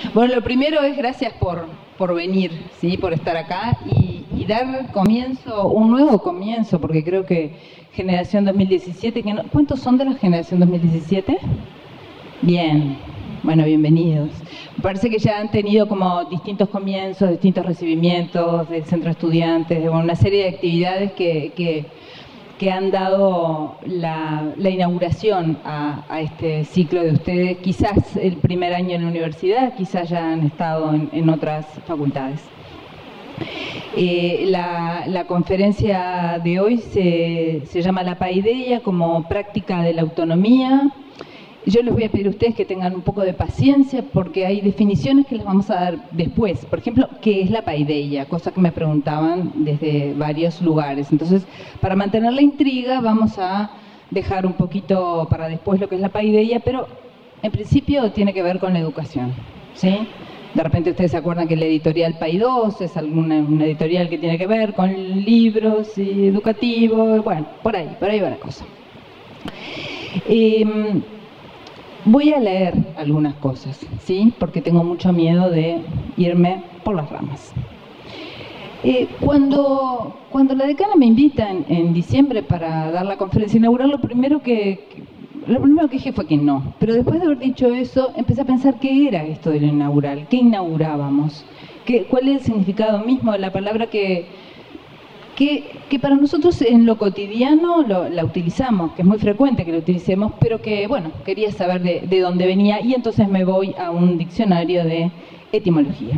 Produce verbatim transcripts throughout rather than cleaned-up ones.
Bueno, lo primero es gracias por, por venir, ¿sí? Por estar acá y, y dar comienzo, un nuevo comienzo, porque creo que Generación dos mil diecisiete, que no, ¿cuántos son de la Generación dos mil diecisiete? Bien, bueno, bienvenidos. Me parece que ya han tenido como distintos comienzos, distintos recibimientos del centro de estudiantes, bueno, una serie de actividades que... que que han dado la, la inauguración a, a este ciclo de ustedes, quizás el primer año en la universidad, quizás ya han estado en, en otras facultades. Eh, la, la conferencia de hoy se, se llama La Paideia como práctica de la autonomía. Yo les voy a pedir a ustedes que tengan un poco de paciencia porque hay definiciones que les vamos a dar después. Por ejemplo, ¿qué es la paideia? Cosa que me preguntaban desde varios lugares. Entonces, para mantener la intriga vamos a dejar un poquito para después lo que es la paideia, pero en principio tiene que ver con la educación, ¿sí? De repente ustedes se acuerdan que la editorial Paidós es alguna, una editorial que tiene que ver con libros y educativos, bueno, por ahí, por ahí va la cosa. Eh, Voy a leer algunas cosas, ¿sí? Porque tengo mucho miedo de irme por las ramas. Eh, cuando, cuando la decana me invita en, en diciembre para dar la conferencia inaugural, lo primero que, que, lo primero que dije fue que no. Pero después de haber dicho eso, empecé a pensar qué era esto de lo inaugural, qué inaugurábamos, qué, cuál es el significado mismo de la palabra que... Que, que para nosotros en lo cotidiano lo, la utilizamos, que es muy frecuente que lo utilicemos, pero que, bueno, quería saber de, de dónde venía y entonces me voy a un diccionario de etimología.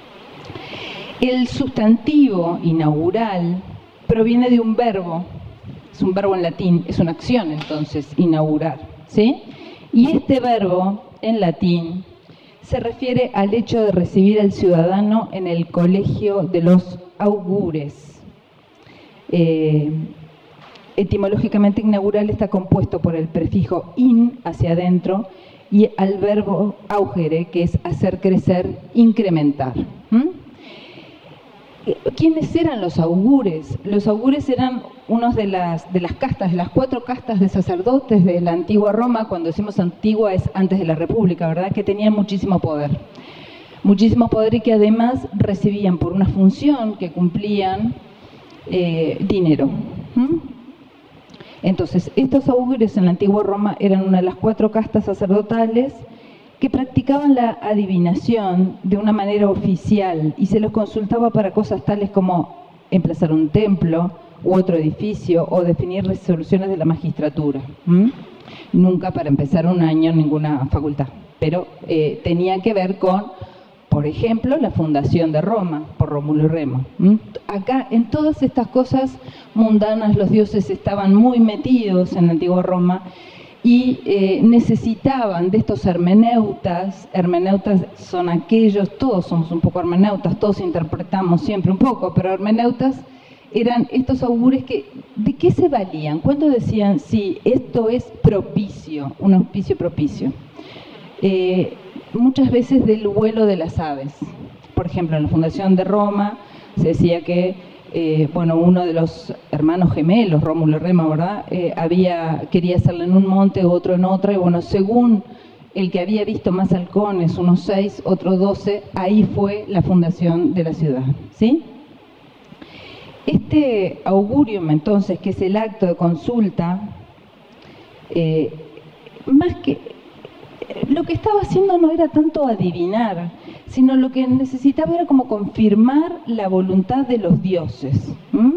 El sustantivo inaugural proviene de un verbo, es un verbo en latín, es una acción entonces, inaugurar, ¿sí? Y este verbo en latín se refiere al hecho de recibir al ciudadano en el colegio de los augures. Eh, etimológicamente inaugural está compuesto por el prefijo in, hacia adentro, y al verbo augere, que es hacer crecer, incrementar. ¿Mm? ¿Quiénes eran los augures? Los augures eran unos de las, de las castas, de las cuatro castas de sacerdotes de la antigua Roma. Cuando decimos antigua es antes de la República, ¿verdad? Que tenían muchísimo poder. Muchísimo poder y que además recibían por una función que cumplían Eh, dinero. ¿Mm? Entonces, estos augures en la antigua Roma eran una de las cuatro castas sacerdotales que practicaban la adivinación de una manera oficial y se los consultaba para cosas tales como emplazar un templo u otro edificio o definir resoluciones de la magistratura. ¿Mm? Nunca para empezar un año en ninguna facultad, pero eh, tenía que ver con, por ejemplo, la fundación de Roma, por Rómulo y Remo. ¿Mm? Acá, en todas estas cosas mundanas, los dioses estaban muy metidos en la antigua Roma y eh, necesitaban de estos hermeneutas. Hermeneutas son aquellos, todos somos un poco hermeneutas, todos interpretamos siempre un poco, pero hermeneutas eran estos augures que, ¿de qué se valían? ¿Cuándo decían, sí, esto es propicio, un auspicio propicio? Eh, muchas veces del vuelo de las aves. Por ejemplo, en la fundación de Roma se decía que eh, bueno, uno de los hermanos gemelos, Rómulo y Remo, ¿verdad? Eh, había, quería hacerlo en un monte, otro en otra, y bueno, según el que había visto más halcones, unos seis, otros doce, ahí fue la fundación de la ciudad, ¿sí? Este augurium, entonces, que es el acto de consulta, eh, más que lo que estaba haciendo no era tanto adivinar, sino lo que necesitaba era como confirmar la voluntad de los dioses. ¿Mm?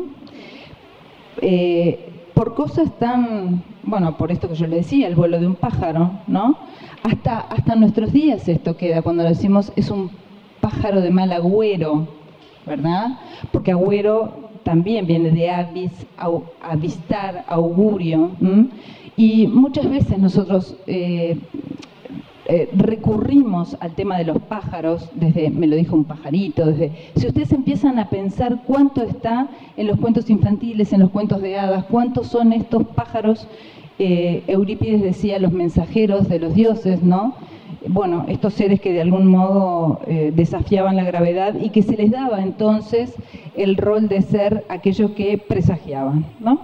Eh, por cosas tan, bueno, por esto que yo le decía, el vuelo de un pájaro, ¿no? Hasta, hasta nuestros días esto queda, cuando decimos es un pájaro de mal agüero, ¿verdad? Porque agüero también viene de avis, au, avistar, augurio. ¿Mm? Y muchas veces nosotros eh, eh, recurrimos al tema de los pájaros, desde, me lo dijo un pajarito, desde, si ustedes empiezan a pensar cuánto está en los cuentos infantiles, en los cuentos de hadas, cuántos son estos pájaros, eh, Eurípides decía los mensajeros de los dioses, ¿no? Bueno, estos seres que de algún modo eh, desafiaban la gravedad y que se les daba entonces el rol de ser aquellos que presagiaban, ¿no?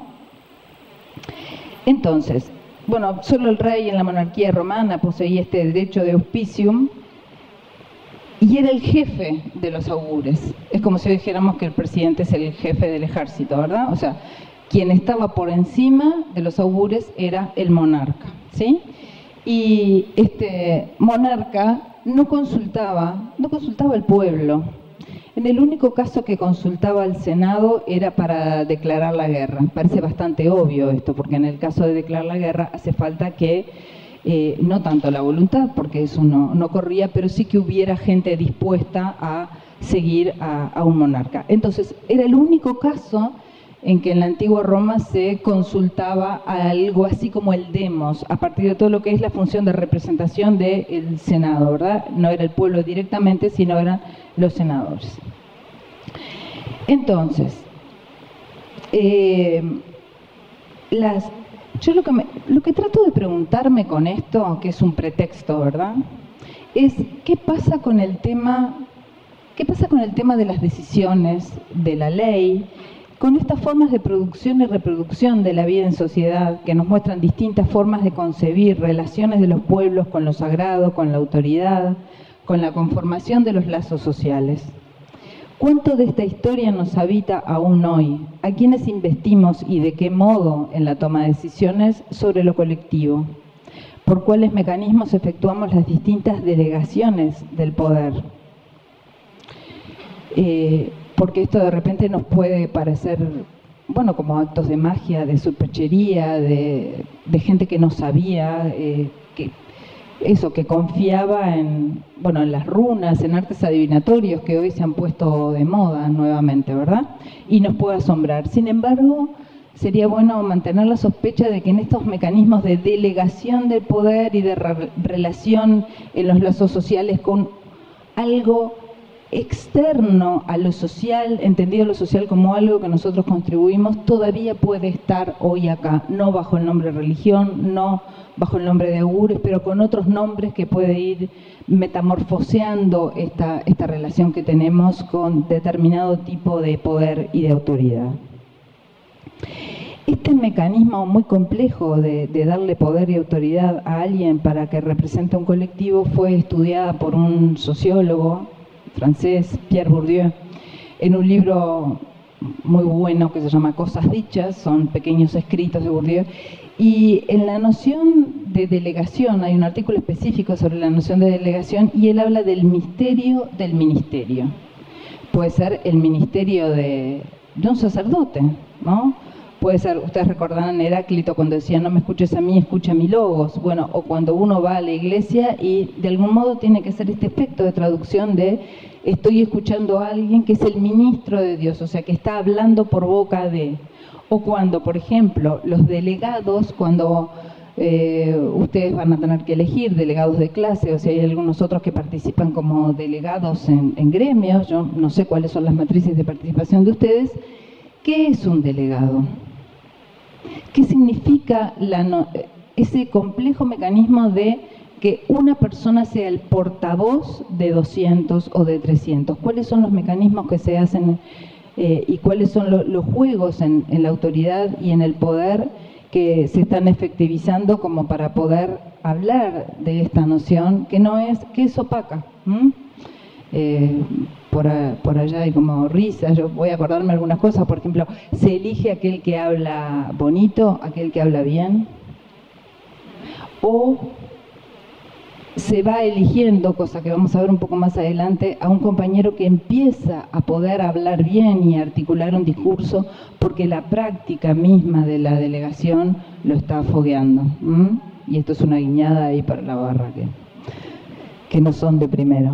Entonces, bueno, solo el rey en la monarquía romana poseía este derecho de auspicium y era el jefe de los augures. Es como si dijéramos que el presidente es el jefe del ejército, ¿verdad? O sea, quien estaba por encima de los augures era el monarca, ¿sí? Y este monarca no consultaba, no consultaba al pueblo. En el único caso que consultaba al Senado era para declarar la guerra. Parece bastante obvio esto, porque en el caso de declarar la guerra hace falta que, eh, no tanto la voluntad, porque eso no, no corría, pero sí que hubiera gente dispuesta a seguir a, a un monarca. Entonces, era el único caso en que en la antigua Roma se consultaba a algo así como el demos, a partir de todo lo que es la función de representación del Senado, ¿verdad? No era el pueblo directamente, sino eran los senadores. Entonces, eh, las, yo lo que, me, lo que trato de preguntarme con esto, que es un pretexto, ¿verdad?, es ¿qué pasa con el tema, qué pasa con el tema de las decisiones, de la ley, con estas formas de producción y reproducción de la vida en sociedad que nos muestran distintas formas de concebir relaciones de los pueblos con lo sagrado, con la autoridad, con la conformación de los lazos sociales? ¿Cuánto de esta historia nos habita aún hoy? ¿A quiénes investimos y de qué modo en la toma de decisiones sobre lo colectivo? ¿Por cuáles mecanismos efectuamos las distintas delegaciones del poder? Eh, porque esto de repente nos puede parecer, bueno, como actos de magia, de superchería, de, de gente que no sabía, eh, que eso, que confiaba en, bueno, en las runas, en artes adivinatorios que hoy se han puesto de moda nuevamente, ¿verdad? Y nos puede asombrar. Sin embargo, sería bueno mantener la sospecha de que en estos mecanismos de delegación del poder y de re relación en los lazos sociales con algo externo a lo social, entendido lo social como algo que nosotros contribuimos, todavía puede estar hoy acá, no bajo el nombre de religión, no bajo el nombre de augures, pero con otros nombres que puede ir metamorfoseando esta, esta relación que tenemos con determinado tipo de poder y de autoridad. Este mecanismo muy complejo de, de darle poder y autoridad a alguien para que represente un colectivo fue estudiada por un sociólogo francés, Pierre Bourdieu, en un libro muy bueno que se llama Cosas Dichas, son pequeños escritos de Bourdieu, y en la noción de delegación, hay un artículo específico sobre la noción de delegación, y él habla del misterio del ministerio. Puede ser el ministerio de, de un sacerdote, ¿no? Puede ser, ustedes recordarán Heráclito cuando decía no me escuches a mí, escucha a mi logos. Bueno, o cuando uno va a la iglesia y de algún modo tiene que ser este efecto de traducción de estoy escuchando a alguien que es el ministro de Dios, o sea, que está hablando por boca de. O cuando, por ejemplo, los delegados, cuando eh, ustedes van a tener que elegir delegados de clase, o sea, hay algunos otros que participan como delegados en, en gremios, yo no sé cuáles son las matrices de participación de ustedes. ¿Qué es un delegado? ¿Qué significa la no, ese complejo mecanismo de que una persona sea el portavoz de doscientos o de trescientos? ¿Cuáles son los mecanismos que se hacen eh, y cuáles son lo, los juegos en, en la autoridad y en el poder que se están efectivizando como para poder hablar de esta noción que no es, que es opaca? ¿Mm? Eh, por, a, por allá hay como risas, yo voy a acordarme algunas cosas, por ejemplo, se elige aquel que habla bonito, aquel que habla bien, o se va eligiendo, cosa que vamos a ver un poco más adelante, a un compañero que empieza a poder hablar bien y articular un discurso porque la práctica misma de la delegación lo está fogueando. ¿Mm? Y esto es una guiñada ahí para la barra que, que no son de primero.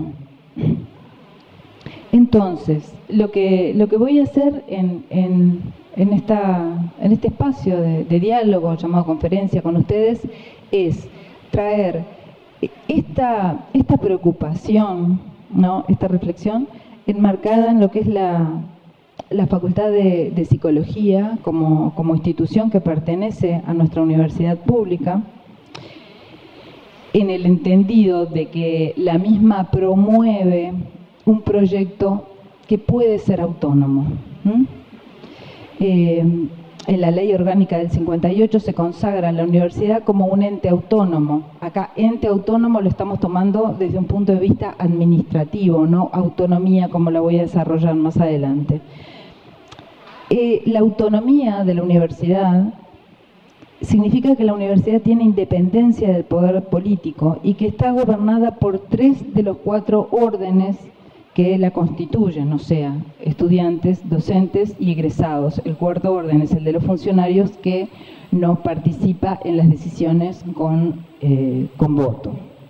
Entonces, lo que, lo que voy a hacer en, en, en, esta, en este espacio de, de diálogo llamado conferencia con ustedes es traer esta, esta preocupación, ¿no? Esta reflexión enmarcada en lo que es la, la Facultad de, de Psicología como, como institución que pertenece a nuestra universidad pública, en el entendido de que la misma promueve un proyecto que puede ser autónomo. ¿Mm? Eh, en la Ley Orgánica del cincuenta y ocho se consagra la universidad como un ente autónomo. Acá, ente autónomo lo estamos tomando desde un punto de vista administrativo, no autonomía, como la voy a desarrollar más adelante. Eh, la autonomía de la universidad significa que la universidad tiene independencia del poder político y que está gobernada por tres de los cuatro órdenes que la constituyen, o sea, estudiantes, docentes y egresados. El cuarto orden es el de los funcionarios, que no participa en las decisiones con, eh, con voto.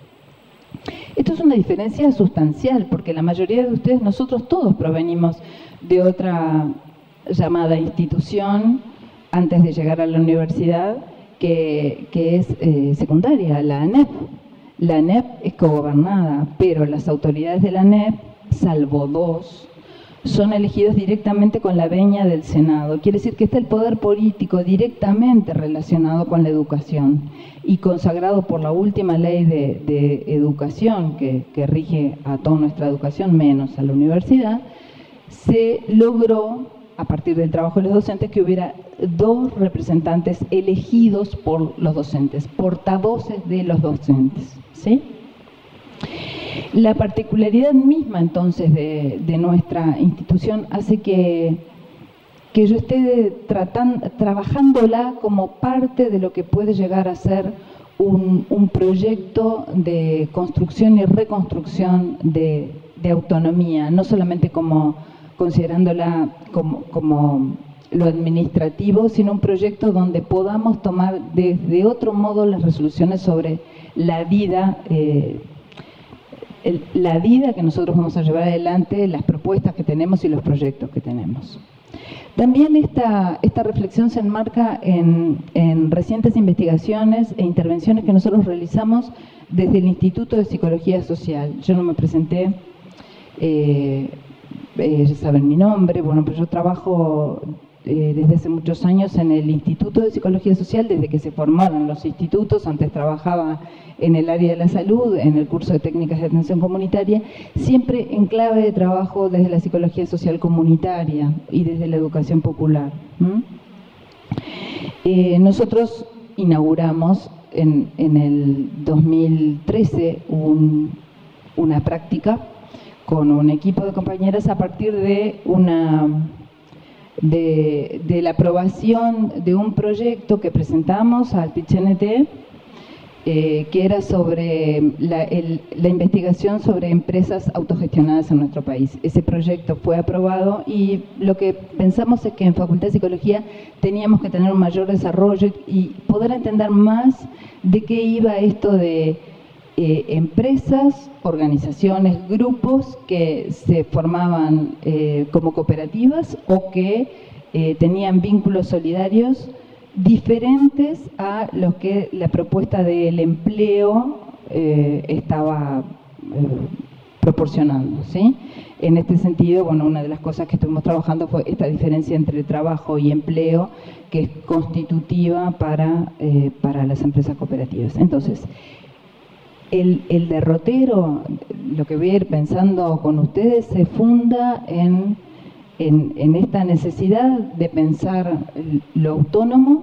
Esto es una diferencia sustancial, porque la mayoría de ustedes, nosotros todos provenimos de otra llamada institución antes de llegar a la universidad, que, que es eh, secundaria, la ANEP. La ANEP es cogobernada, pero las autoridades de la ANEP, salvo dos, son elegidos directamente con la venia del Senado. Quiere decir que está el poder político directamente relacionado con la educación y consagrado por la última ley de, de educación que, que rige a toda nuestra educación, menos a la universidad. Se logró, a partir del trabajo de los docentes, que hubiera dos representantes elegidos por los docentes, portavoces de los docentes, ¿sí? La particularidad misma, entonces, de, de nuestra institución hace que, que yo esté tratando, trabajándola como parte de lo que puede llegar a ser un, un proyecto de construcción y reconstrucción de, de autonomía, no solamente como considerándola como, como lo administrativo, sino un proyecto donde podamos tomar desde otro modo las resoluciones sobre la vida, eh, el, la vida que nosotros vamos a llevar adelante, las propuestas que tenemos y los proyectos que tenemos. También esta, esta reflexión se enmarca en, en recientes investigaciones e intervenciones que nosotros realizamos desde el Instituto de Psicología Social. Yo no me presenté, eh, eh, ya saben mi nombre, bueno, pero yo trabajo eh, desde hace muchos años en el Instituto de Psicología Social, desde que se formaron los institutos. Antes trabajaba en el área de la salud, en el curso de técnicas de atención comunitaria, siempre en clave de trabajo desde la psicología social comunitaria y desde la educación popular. ¿Mm? Eh, nosotros inauguramos en, en el dos mil trece un, una práctica con un equipo de compañeras a partir de una de, de la aprobación de un proyecto que presentamos al P I C H N T, eh, que era sobre la, el, la investigación sobre empresas autogestionadas en nuestro país. Ese proyecto fue aprobado y lo que pensamos es que en Facultad de Psicología teníamos que tener un mayor desarrollo y poder entender más de qué iba esto de eh, empresas, organizaciones, grupos que se formaban eh, como cooperativas o que eh, tenían vínculos solidarios diferentes a los que la propuesta del empleo eh, estaba eh, proporcionando, ¿sí? En este sentido, bueno, una de las cosas que estuvimos trabajando fue esta diferencia entre trabajo y empleo, que es constitutiva para, eh, para las empresas cooperativas. Entonces, el, el derrotero, lo que voy a ir pensando con ustedes, se funda en En, en esta necesidad de pensar lo autónomo,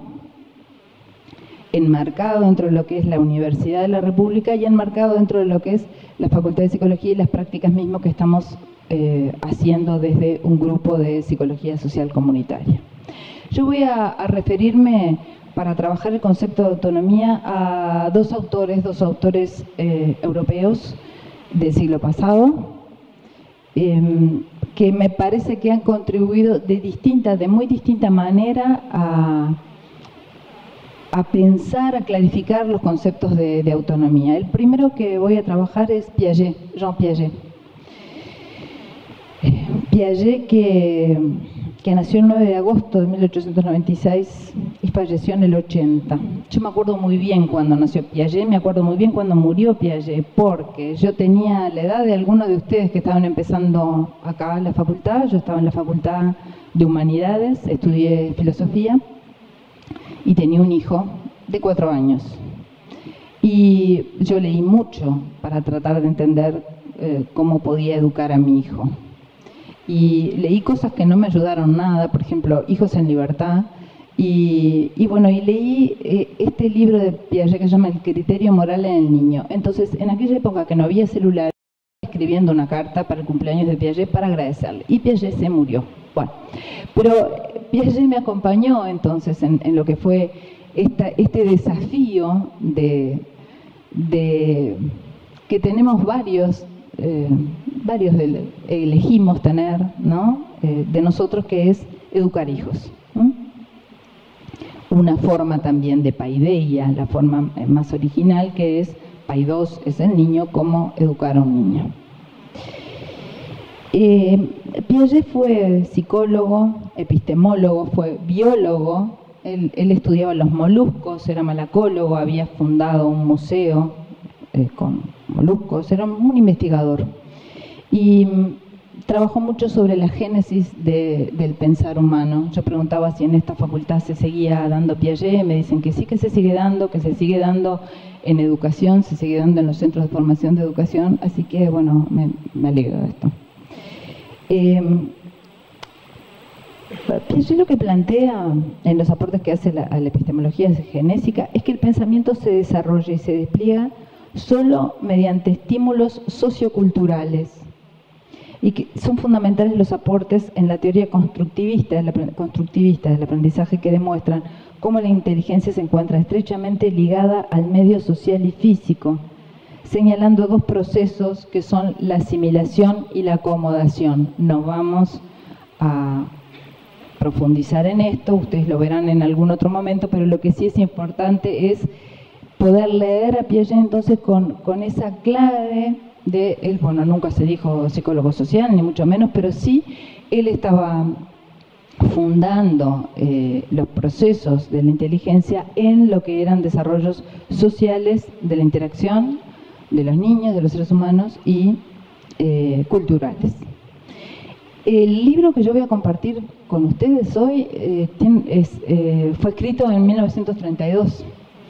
enmarcado dentro de lo que es la Universidad de la República y enmarcado dentro de lo que es la Facultad de Psicología y las prácticas mismas que estamos eh, haciendo desde un grupo de psicología social comunitaria. Yo voy a, a referirme, para trabajar el concepto de autonomía, a dos autores, dos autores eh, europeos del siglo pasado, eh, que me parece que han contribuido de distinta, de muy distinta manera a, a pensar, a clarificar los conceptos de, de autonomía. El primero que voy a trabajar es Piaget, Jean Piaget. Piaget que, que nació el nueve de agosto de mil ochocientos noventa y seis y falleció en el ochenta. Yo me acuerdo muy bien cuando nació Piaget, me acuerdo muy bien cuando murió Piaget, porque yo tenía la edad de algunos de ustedes que estaban empezando acá en la facultad. Yo estaba en la Facultad de Humanidades, estudié filosofía y tenía un hijo de cuatro años. Y yo leí mucho para tratar de entender eh, cómo podía educar a mi hijo. Y leí cosas que no me ayudaron nada, por ejemplo, Hijos en Libertad, Y, y bueno, y leí eh, este libro de Piaget que se llama El criterio moral en el niño. Entonces, en aquella época que no había celular, escribiendo una carta para el cumpleaños de Piaget para agradecerle. Y Piaget se murió. Bueno, pero Piaget me acompañó entonces en, en lo que fue esta, este desafío de, de que tenemos varios, eh, varios de, elegimos tener, ¿no? Eh, de nosotros, que es educar hijos. ¿Mm? Una forma también de paideia, la forma más original, que es paidos, es el niño, cómo educar a un niño. Eh, Piaget fue psicólogo, epistemólogo, fue biólogo, él, él estudiaba los moluscos, era malacólogo, había fundado un museo eh, con moluscos, era un investigador. Y trabajó mucho sobre la génesis de, del pensar humano. Yo preguntaba si en esta facultad se seguía dando Piaget, me dicen que sí, que se sigue dando, que se sigue dando en educación, se sigue dando en los centros de formación de educación, así que bueno, me, me alegro de esto. Eh, Piaget lo que plantea en los aportes que hace la, a la epistemología genésica es que el pensamiento se desarrolla y se despliega solo mediante estímulos socioculturales, y que son fundamentales los aportes en la teoría constructivista, la, constructivista del aprendizaje, que demuestran cómo la inteligencia se encuentra estrechamente ligada al medio social y físico, señalando dos procesos que son la asimilación y la acomodación. No vamos a profundizar en esto, ustedes lo verán en algún otro momento, pero lo que sí es importante es poder leer a Piaget entonces con, con esa clave de él. Bueno, nunca se dijo psicólogo social, ni mucho menos, pero sí él estaba fundando eh, los procesos de la inteligencia en lo que eran desarrollos sociales de la interacción de los niños, de los seres humanos, y eh, culturales. El libro que yo voy a compartir con ustedes hoy eh, tiene, es, eh, fue escrito en mil novecientos treinta y dos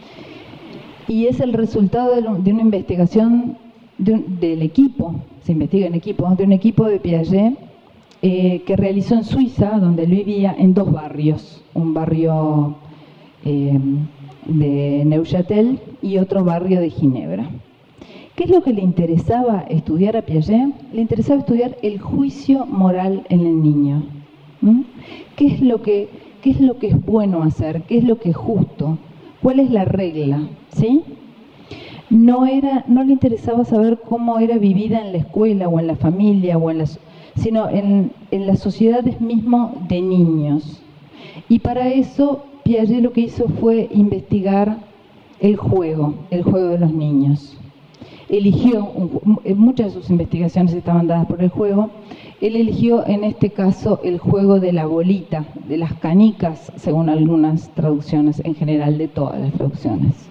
y es el resultado de, lo, de una investigación de un, del equipo, se investiga en equipo, de un equipo de Piaget eh, que realizó en Suiza, donde él vivía, en dos barrios, un barrio eh, de Neuchâtel y otro barrio de Ginebra. ¿Qué es lo que le interesaba estudiar a Piaget? Le interesaba estudiar el juicio moral en el niño. ¿Mm? ¿Qué es lo que, qué es lo que es bueno hacer? ¿Qué es lo que es justo? ¿Cuál es la regla? ¿Sí? No, era, no le interesaba saber cómo era vivida en la escuela o en la familia, o en las, sino en, en las sociedades mismo de niños. Y para eso Piaget lo que hizo fue investigar el juego, el juego de los niños. Eligió, muchas de sus investigaciones estaban dadas por el juego, él eligió en este caso el juego de la bolita, de las canicas, según algunas traducciones, en general de todas las traducciones.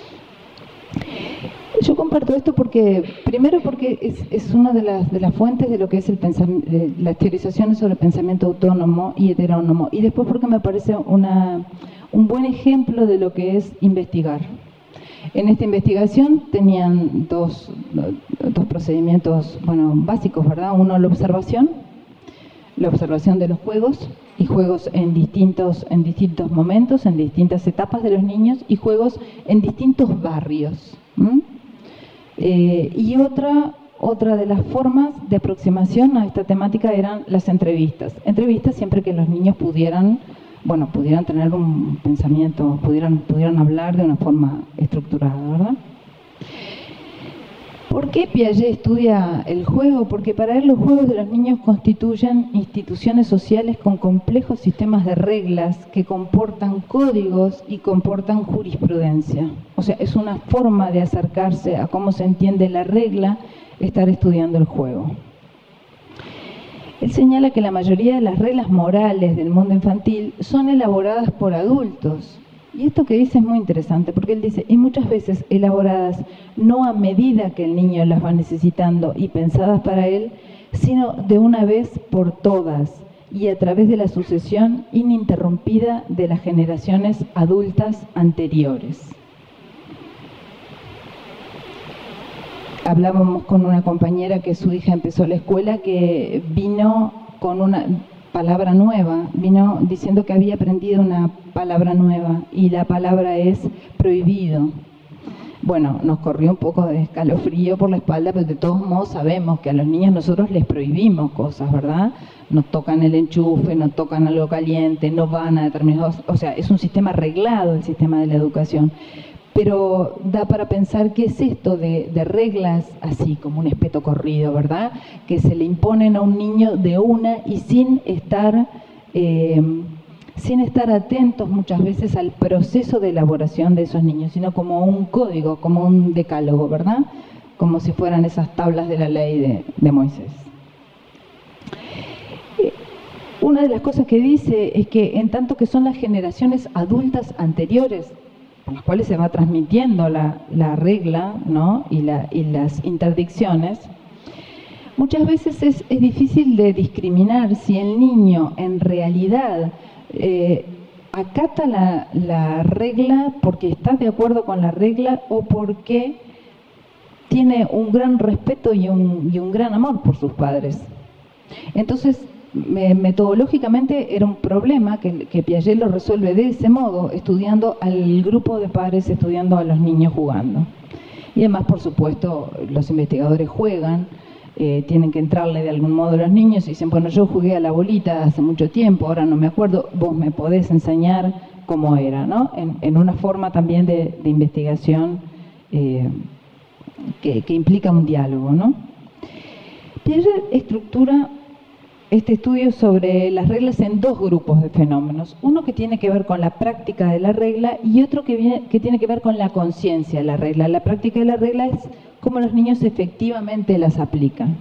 Yo comparto esto porque, primero porque es, es una de las, de las fuentes de lo que es el pensamiento, las teorizaciones sobre el pensamiento autónomo y heterónomo, y después porque me parece una, un buen ejemplo de lo que es investigar. En esta investigación tenían dos, dos procedimientos, bueno, básicos, ¿verdad? Uno, la observación, la observación de los juegos, y juegos en distintos, en distintos momentos, en distintas etapas de los niños, y juegos en distintos barrios. ¿Mm? Eh, y otra, otra de las formas de aproximación a esta temática eran las entrevistas. Entrevistas siempre que los niños pudieran, bueno, pudieran tener un pensamiento, pudieran, pudieran hablar de una forma estructurada, ¿verdad? ¿Por qué Piaget estudia el juego? Porque para él los juegos de los niños constituyen instituciones sociales con complejos sistemas de reglas que comportan códigos y comportan jurisprudencia. O sea, es una forma de acercarse a cómo se entiende la regla, estar estudiando el juego. Él señala que la mayoría de las reglas morales del mundo infantil son elaboradas por adultos. Y esto que dice es muy interesante, porque él dice, y muchas veces elaboradas no a medida que el niño las va necesitando y pensadas para él, sino de una vez por todas y a través de la sucesión ininterrumpida de las generaciones adultas anteriores. Hablábamos con una compañera que su hija empezó la escuela, que vino con una, palabra nueva, vino diciendo que había aprendido una palabra nueva y la palabra es prohibido. Bueno, nos corrió un poco de escalofrío por la espalda, pero de todos modos sabemos que a los niños nosotros les prohibimos cosas, ¿verdad? No tocan el enchufe, no tocan algo caliente, no van a determinados... O sea, es un sistema arreglado el sistema de la educación. Pero da para pensar qué es esto de, de reglas así, como un espeto corrido, ¿verdad? Que se le imponen a un niño de una y sin estar... Eh, sin estar atentos muchas veces al proceso de elaboración de esos niños, sino como un código, como un decálogo, ¿verdad? Como si fueran esas tablas de la ley de, de Moisés. Una de las cosas que dice es que en tanto que son las generaciones adultas anteriores, por las cuales se va transmitiendo la, la regla, ¿no? y, la, y las interdicciones, muchas veces es, es difícil de discriminar si el niño en realidad Eh, acata la, la regla porque está de acuerdo con la regla o porque tiene un gran respeto y un, y un gran amor por sus padres. Entonces, me, metodológicamente era un problema que, que Piaget lo resuelve de ese modo, estudiando al grupo de padres, estudiando a los niños jugando. Y además, por supuesto, los investigadores juegan, Eh, tienen que entrarle de algún modo a los niños y dicen, bueno, yo jugué a la bolita hace mucho tiempo, ahora no me acuerdo, vos me podés enseñar cómo era, ¿no? En, en una forma también de, de investigación eh, que, que implica un diálogo, ¿no? Piaget estructura este estudio sobre las reglas en dos grupos de fenómenos, uno que tiene que ver con la práctica de la regla y otro que, viene, que tiene que ver con la conciencia de la regla. La práctica de la regla es cómo los niños efectivamente las aplican.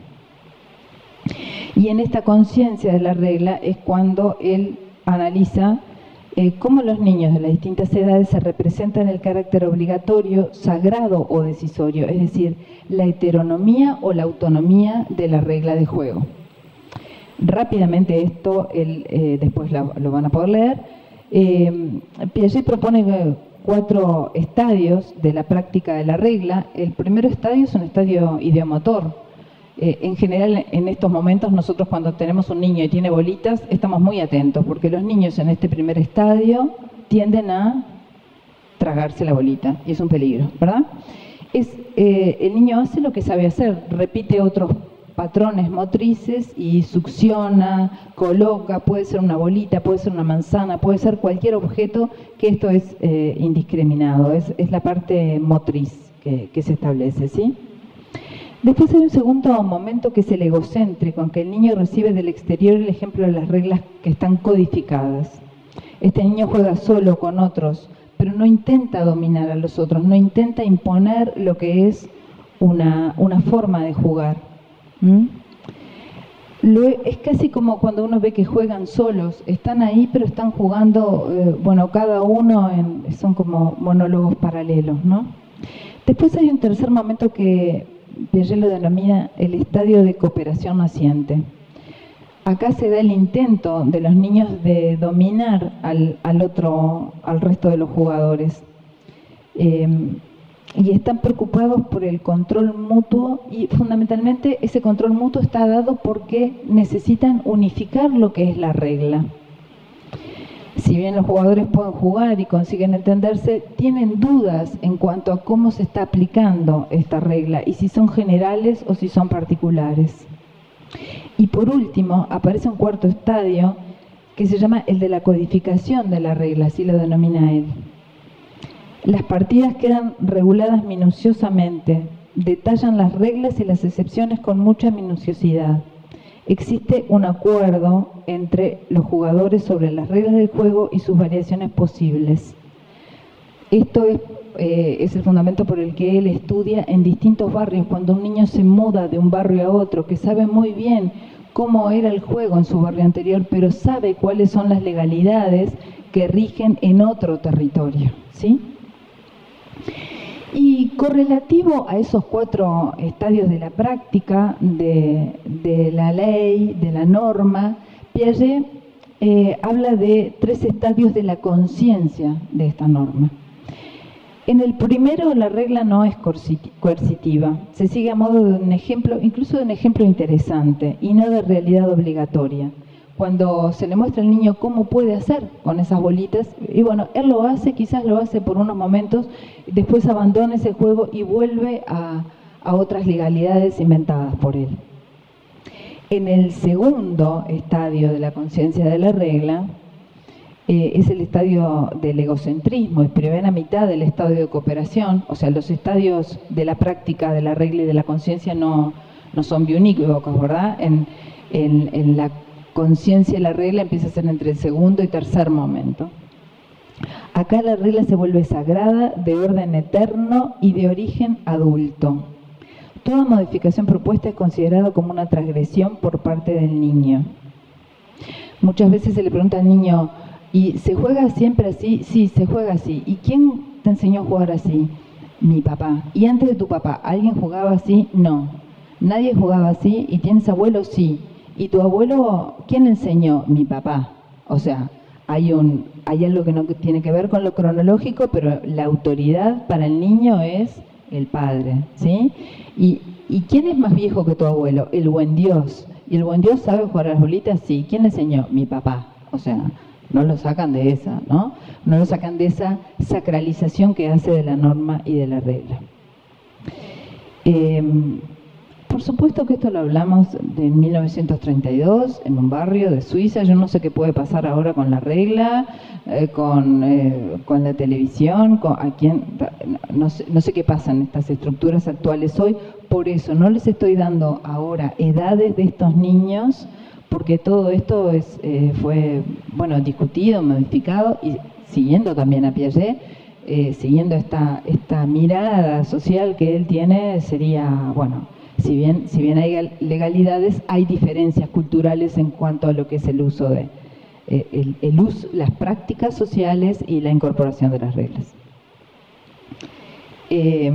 Y en esta conciencia de la regla es cuando él analiza eh, cómo los niños de las distintas edades se representan el carácter obligatorio, sagrado o decisorio, es decir, la heteronomía o la autonomía de la regla de juego. Rápidamente esto, él, eh, después lo, lo van a poder leer, eh, Piaget propone eh, cuatro estadios de la práctica de la regla. El primer estadio es un estadio ideomotor. Eh, en general, en estos momentos, nosotros cuando tenemos un niño y tiene bolitas, estamos muy atentos, porque los niños en este primer estadio tienden a tragarse la bolita, y es un peligro, ¿verdad? Es, eh, el niño hace lo que sabe hacer, repite otros patrones motrices y succiona, coloca, puede ser una bolita, puede ser una manzana, puede ser cualquier objeto, que esto es eh, indiscriminado, es, es la parte motriz que, que se establece, ¿sí? Después hay un segundo momento que es el egocéntrico, en que el niño recibe del exterior el ejemplo de las reglas que están codificadas. Este niño juega solo con otros, pero no intenta dominar a los otros, no intenta imponer lo que es una, una forma de jugar. ¿Mm? Lo, es casi como cuando uno ve que juegan solos, están ahí pero están jugando, eh, bueno, cada uno en, son como monólogos paralelos, ¿no? Después hay un tercer momento que Piaget lo denomina el estadio de cooperación naciente. Acá se da el intento de los niños de dominar al, al otro, al resto de los jugadores. Eh, y están preocupados por el control mutuo y fundamentalmente ese control mutuo está dado porque necesitan unificar lo que es la regla. Si bien los jugadores pueden jugar y consiguen entenderse, tienen dudas en cuanto a cómo se está aplicando esta regla y si son generales o si son particulares. Y por último, aparece un cuarto estadio que se llama el de la codificación de la regla, así lo denomina él. Las partidas quedan reguladas minuciosamente, detallan las reglas y las excepciones con mucha minuciosidad. Existe un acuerdo entre los jugadores sobre las reglas del juego y sus variaciones posibles. Esto es, eh, es el fundamento por el que él estudia en distintos barrios, cuando un niño se muda de un barrio a otro, que sabe muy bien cómo era el juego en su barrio anterior, pero sabe cuáles son las legalidades que rigen en otro territorio, ¿sí? Y correlativo a esos cuatro estadios de la práctica, de, de la ley, de la norma, Piaget eh, habla de tres estadios de la conciencia de esta norma. En el primero, la regla no es coercitiva, se sigue a modo de un ejemplo, incluso de un ejemplo interesante, y no de realidad obligatoria. cuando se le muestra al niño cómo puede hacer con esas bolitas, y bueno, él lo hace, quizás lo hace por unos momentos, después abandona ese juego y vuelve a, a otras legalidades inventadas por él. En el segundo estadio de la conciencia de la regla, eh, es el estadio del egocentrismo, es primera mitad del estadio de cooperación, o sea, los estadios de la práctica de la regla y de la conciencia no, no son biuníquos, ¿verdad? En, en, en la conciencia de la regla empieza a ser entre el segundo y tercer momento. Acá la regla se vuelve sagrada, de orden eterno y de origen adulto. Toda modificación propuesta es considerada como una transgresión por parte del niño. Muchas veces se le pregunta al niño, ¿y se juega siempre así? Sí, se juega así. ¿Y quién te enseñó a jugar así? Mi papá. ¿Y antes de tu papá, alguien jugaba así? No. ¿Nadie jugaba así? ¿Y tienes abuelo? Sí. ¿Y tu abuelo, quién le enseñó? Mi papá. O sea, hay, un, hay algo que no tiene que ver con lo cronológico, pero la autoridad para el niño es el padre, ¿sí? ¿Y, ¿Y quién es más viejo que tu abuelo? El buen Dios. ¿Y el buen Dios sabe jugar a las bolitas? Sí. ¿Quién le enseñó? Mi papá. O sea, no lo sacan de esa, ¿no? No lo sacan de esa sacralización que hace de la norma y de la regla. Eh, por supuesto que esto lo hablamos de mil novecientos treinta y dos, en un barrio de Suiza. Yo no sé qué puede pasar ahora con la regla, eh, con, eh, con la televisión, con, a quién, no sé, no sé qué pasa en estas estructuras actuales hoy. Por eso no les estoy dando ahora edades de estos niños, porque todo esto es, eh, fue, bueno, discutido, modificado, y siguiendo también a Piaget, eh, siguiendo esta, esta mirada social que él tiene, sería, bueno, si bien, si bien hay legalidades, hay diferencias culturales en cuanto a lo que es el uso de, eh, el, el uso, las prácticas sociales y la incorporación de las reglas. Eh,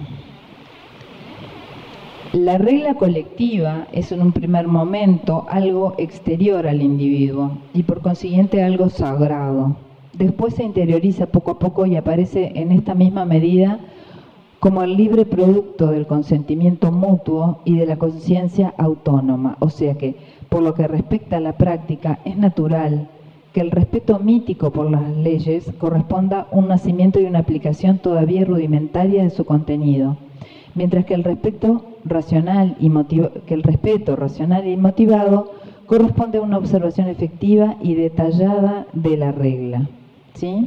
La regla colectiva es en un primer momento algo exterior al individuo y por consiguiente algo sagrado. Después se interioriza poco a poco y aparece en esta misma medida como el libre producto del consentimiento mutuo y de la conciencia autónoma. O sea que, por lo que respecta a la práctica, es natural que el respeto mítico por las leyes corresponda a un nacimiento y una aplicación todavía rudimentaria de su contenido, mientras que el respeto racional y motiv- que el respeto racional y motivado corresponde a una observación efectiva y detallada de la regla, ¿sí?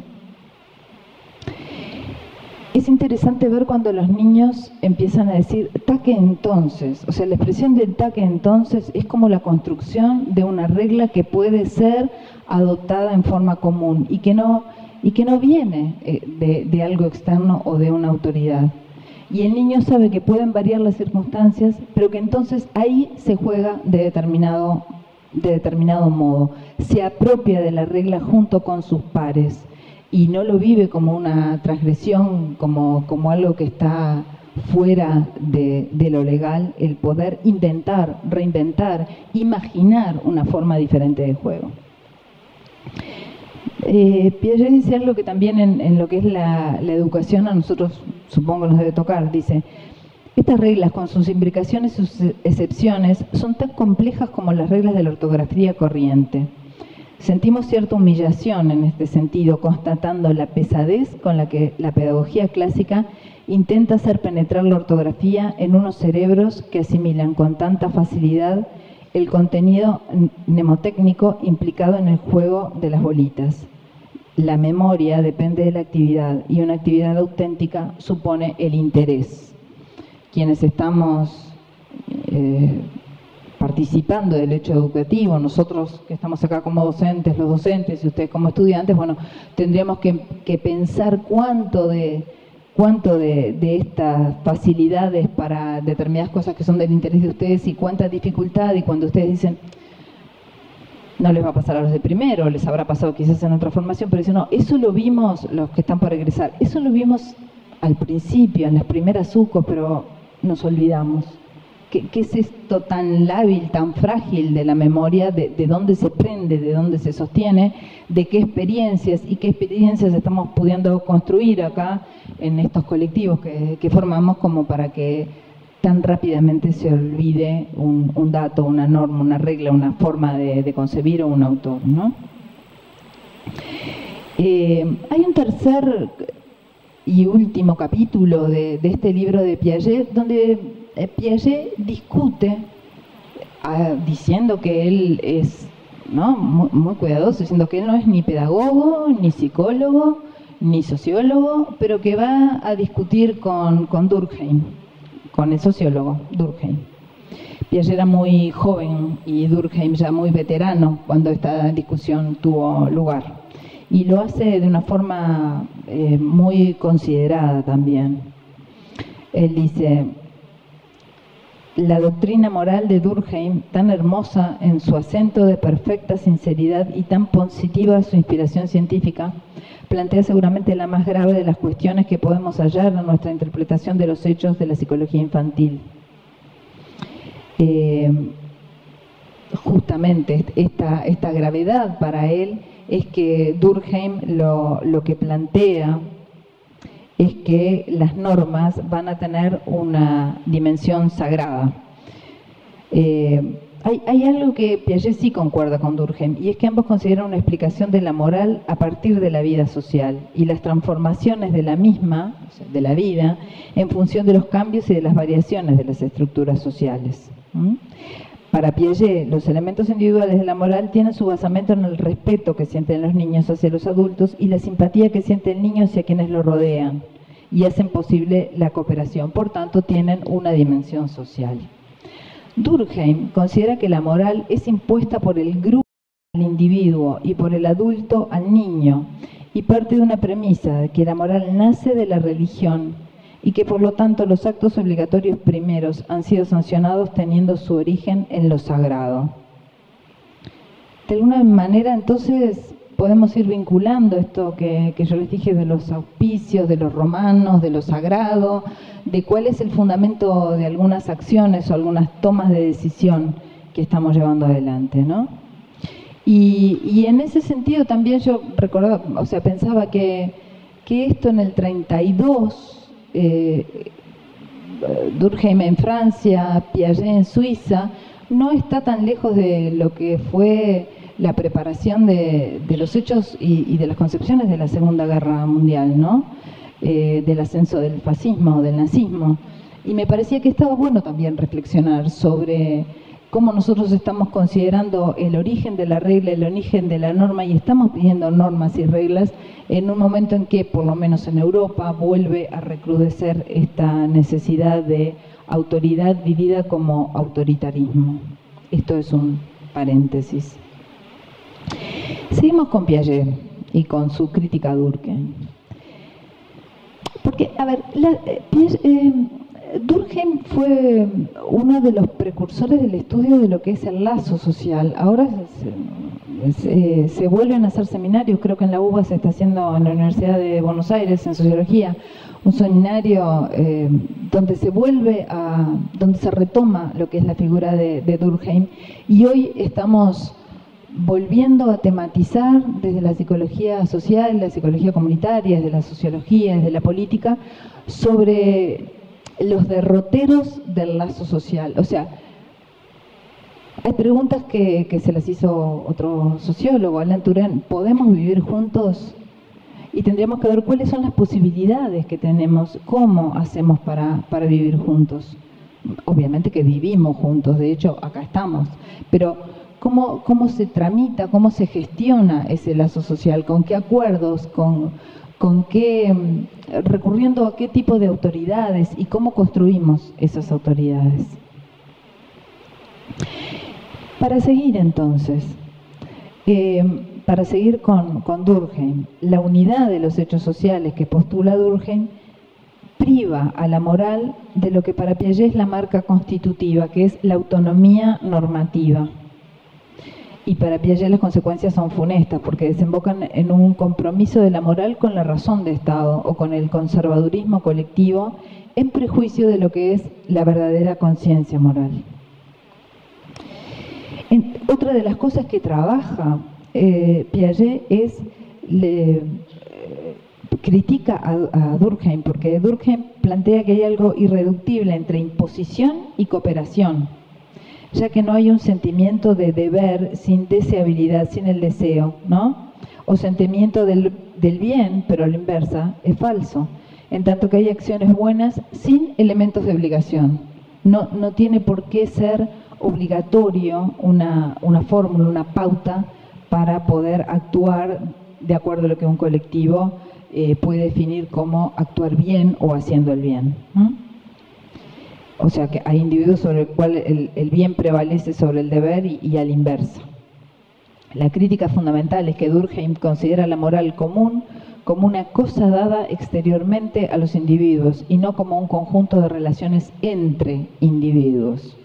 Es interesante ver cuando los niños empiezan a decir taque entonces, o sea, la expresión del taque entonces es como la construcción de una regla que puede ser adoptada en forma común y que no, y que no viene eh, de, de algo externo o de una autoridad. Y el niño sabe que pueden variar las circunstancias, pero que entonces ahí se juega de determinado, de determinado modo. Se apropia de la regla junto con sus pares y no lo vive como una transgresión, como, como algo que está fuera de, de lo legal, el poder inventar, reinventar, imaginar una forma diferente de juego. Eh, Piaget dice algo que también en, en lo que es la, la educación a nosotros supongo nos debe tocar. Dice, estas reglas con sus imbricaciones y sus excepciones son tan complejas como las reglas de la ortografía corriente. Sentimos cierta humillación en este sentido, constatando la pesadez con la que la pedagogía clásica intenta hacer penetrar la ortografía en unos cerebros que asimilan con tanta facilidad el contenido mnemotécnico implicado en el juego de las bolitas. La memoria depende de la actividad y una actividad auténtica supone el interés. Quienes estamos eh, participando del hecho educativo, nosotros que estamos acá como docentes, los docentes y ustedes como estudiantes, bueno, tendríamos que, que pensar cuánto de cuánto de, de estas facilidades para determinadas cosas que son del interés de ustedes y cuánta dificultad, y cuando ustedes dicen no les va a pasar a los de primero, les habrá pasado quizás en otra formación, pero dicen no, eso lo vimos los que están por egresar, eso lo vimos al principio, en las primeras U C O, pero nos olvidamos. ¿Qué, qué es esto tan lábil, tan frágil de la memoria? De, de dónde se prende, de dónde se sostiene, de qué experiencias y qué experiencias estamos pudiendo construir acá en estos colectivos que, que formamos como para que tan rápidamente se olvide un, un dato, una norma, una regla, una forma de, de concebir a un autor, ¿no? Eh, hay un tercer y último capítulo de, de este libro de Piaget, donde eh, Piaget discute, ah, diciendo que él es, ¿no?, muy, muy cuidadoso, diciendo que él no es ni pedagogo, ni psicólogo, ni sociólogo, pero que va a discutir con, con Durkheim, con el sociólogo Durkheim. Piaget era muy joven y Durkheim ya muy veterano cuando esta discusión tuvo lugar. Y lo hace de una forma eh, muy considerada también. Él dice: la doctrina moral de Durkheim, tan hermosa en su acento de perfecta sinceridad y tan positiva su inspiración científica, plantea seguramente la más grave de las cuestiones que podemos hallar en nuestra interpretación de los hechos de la psicología infantil. Eh, justamente esta, esta gravedad para él es que Durkheim lo, lo que plantea es que las normas van a tener una dimensión sagrada. Eh, hay, hay algo que Piaget sí concuerda con Durkheim, y es que ambos consideran una explicación de la moral a partir de la vida social y las transformaciones de la misma, o sea, de la vida, en función de los cambios y de las variaciones de las estructuras sociales. ¿Mm? Para Piaget, los elementos individuales de la moral tienen su basamento en el respeto que sienten los niños hacia los adultos y la simpatía que siente el niño hacia quienes lo rodean, y hacen posible la cooperación. Por tanto, tienen una dimensión social. Durkheim considera que la moral es impuesta por el grupo al individuo y por el adulto al niño, y parte de una premisa de que la moral nace de la religión y que por lo tanto los actos obligatorios primeros han sido sancionados teniendo su origen en lo sagrado. De alguna manera, entonces, podemos ir vinculando esto que, que yo les dije de los auspicios, de los romanos, de lo sagrado, de cuál es el fundamento de algunas acciones o algunas tomas de decisión que estamos llevando adelante, ¿no? Y, y en ese sentido también yo recordaba, o sea, pensaba que, que esto en el treinta y dos... Eh, Durkheim en Francia, Piaget en Suiza, no está tan lejos de lo que fue la preparación de, de los hechos y, y de las concepciones de la Segunda Guerra Mundial, ¿no? Eh, del ascenso del fascismo, del nazismo. Y me parecía que estaba bueno también reflexionar sobre cómo nosotros estamos considerando el origen de la regla, el origen de la norma, y estamos pidiendo normas y reglas en un momento en que, por lo menos en Europa, vuelve a recrudecer esta necesidad de autoridad vivida como autoritarismo. Esto es un paréntesis. Seguimos con Piaget y con su crítica a Durkheim. Porque, a ver, la, eh, Piaget, eh, Durkheim fue uno de los precursores del estudio de lo que es el lazo social. Ahora se, se, se vuelven a hacer seminarios, creo que en la U B A se está haciendo en la Universidad de Buenos Aires, en Sociología, un seminario eh, donde se vuelve a, donde se retoma lo que es la figura de, de Durkheim, y hoy estamos volviendo a tematizar desde la psicología social, la psicología comunitaria, desde la sociología, desde la política, sobre los derroteros del lazo social. O sea, hay preguntas que, que se las hizo otro sociólogo, Alain Touraine: ¿podemos vivir juntos? Y tendríamos que ver cuáles son las posibilidades que tenemos, cómo hacemos para, para vivir juntos. Obviamente que vivimos juntos, de hecho acá estamos, pero cómo, cómo se tramita, cómo se gestiona ese lazo social, con qué acuerdos, con... con qué, recurriendo a qué tipo de autoridades y cómo construimos esas autoridades. Para seguir entonces, eh, para seguir con, con Durkheim, la unidad de los hechos sociales que postula Durkheim priva a la moral de lo que para Piaget es la marca constitutiva, que es la autonomía normativa. Y para Piaget las consecuencias son funestas, porque desembocan en un compromiso de la moral con la razón de Estado o con el conservadurismo colectivo, en prejuicio de lo que es la verdadera conciencia moral. En, otra de las cosas que trabaja eh, Piaget es, le, eh, critica a, a Durkheim, porque Durkheim plantea que hay algo irreductible entre imposición y cooperación, ya que no hay un sentimiento de deber sin deseabilidad, sin el deseo, ¿no? O sentimiento del, del bien, pero a la inversa, es falso, en tanto que hay acciones buenas sin elementos de obligación. No, no tiene por qué ser obligatorio una, una fórmula, una pauta para poder actuar de acuerdo a lo que un colectivo eh, puede definir como actuar bien o haciendo el bien, ¿no? O sea que hay individuos sobre el cual el, el bien prevalece sobre el deber y, y a la inversa. La crítica fundamental es que Durkheim considera la moral común como una cosa dada exteriormente a los individuos y no como un conjunto de relaciones entre individuos.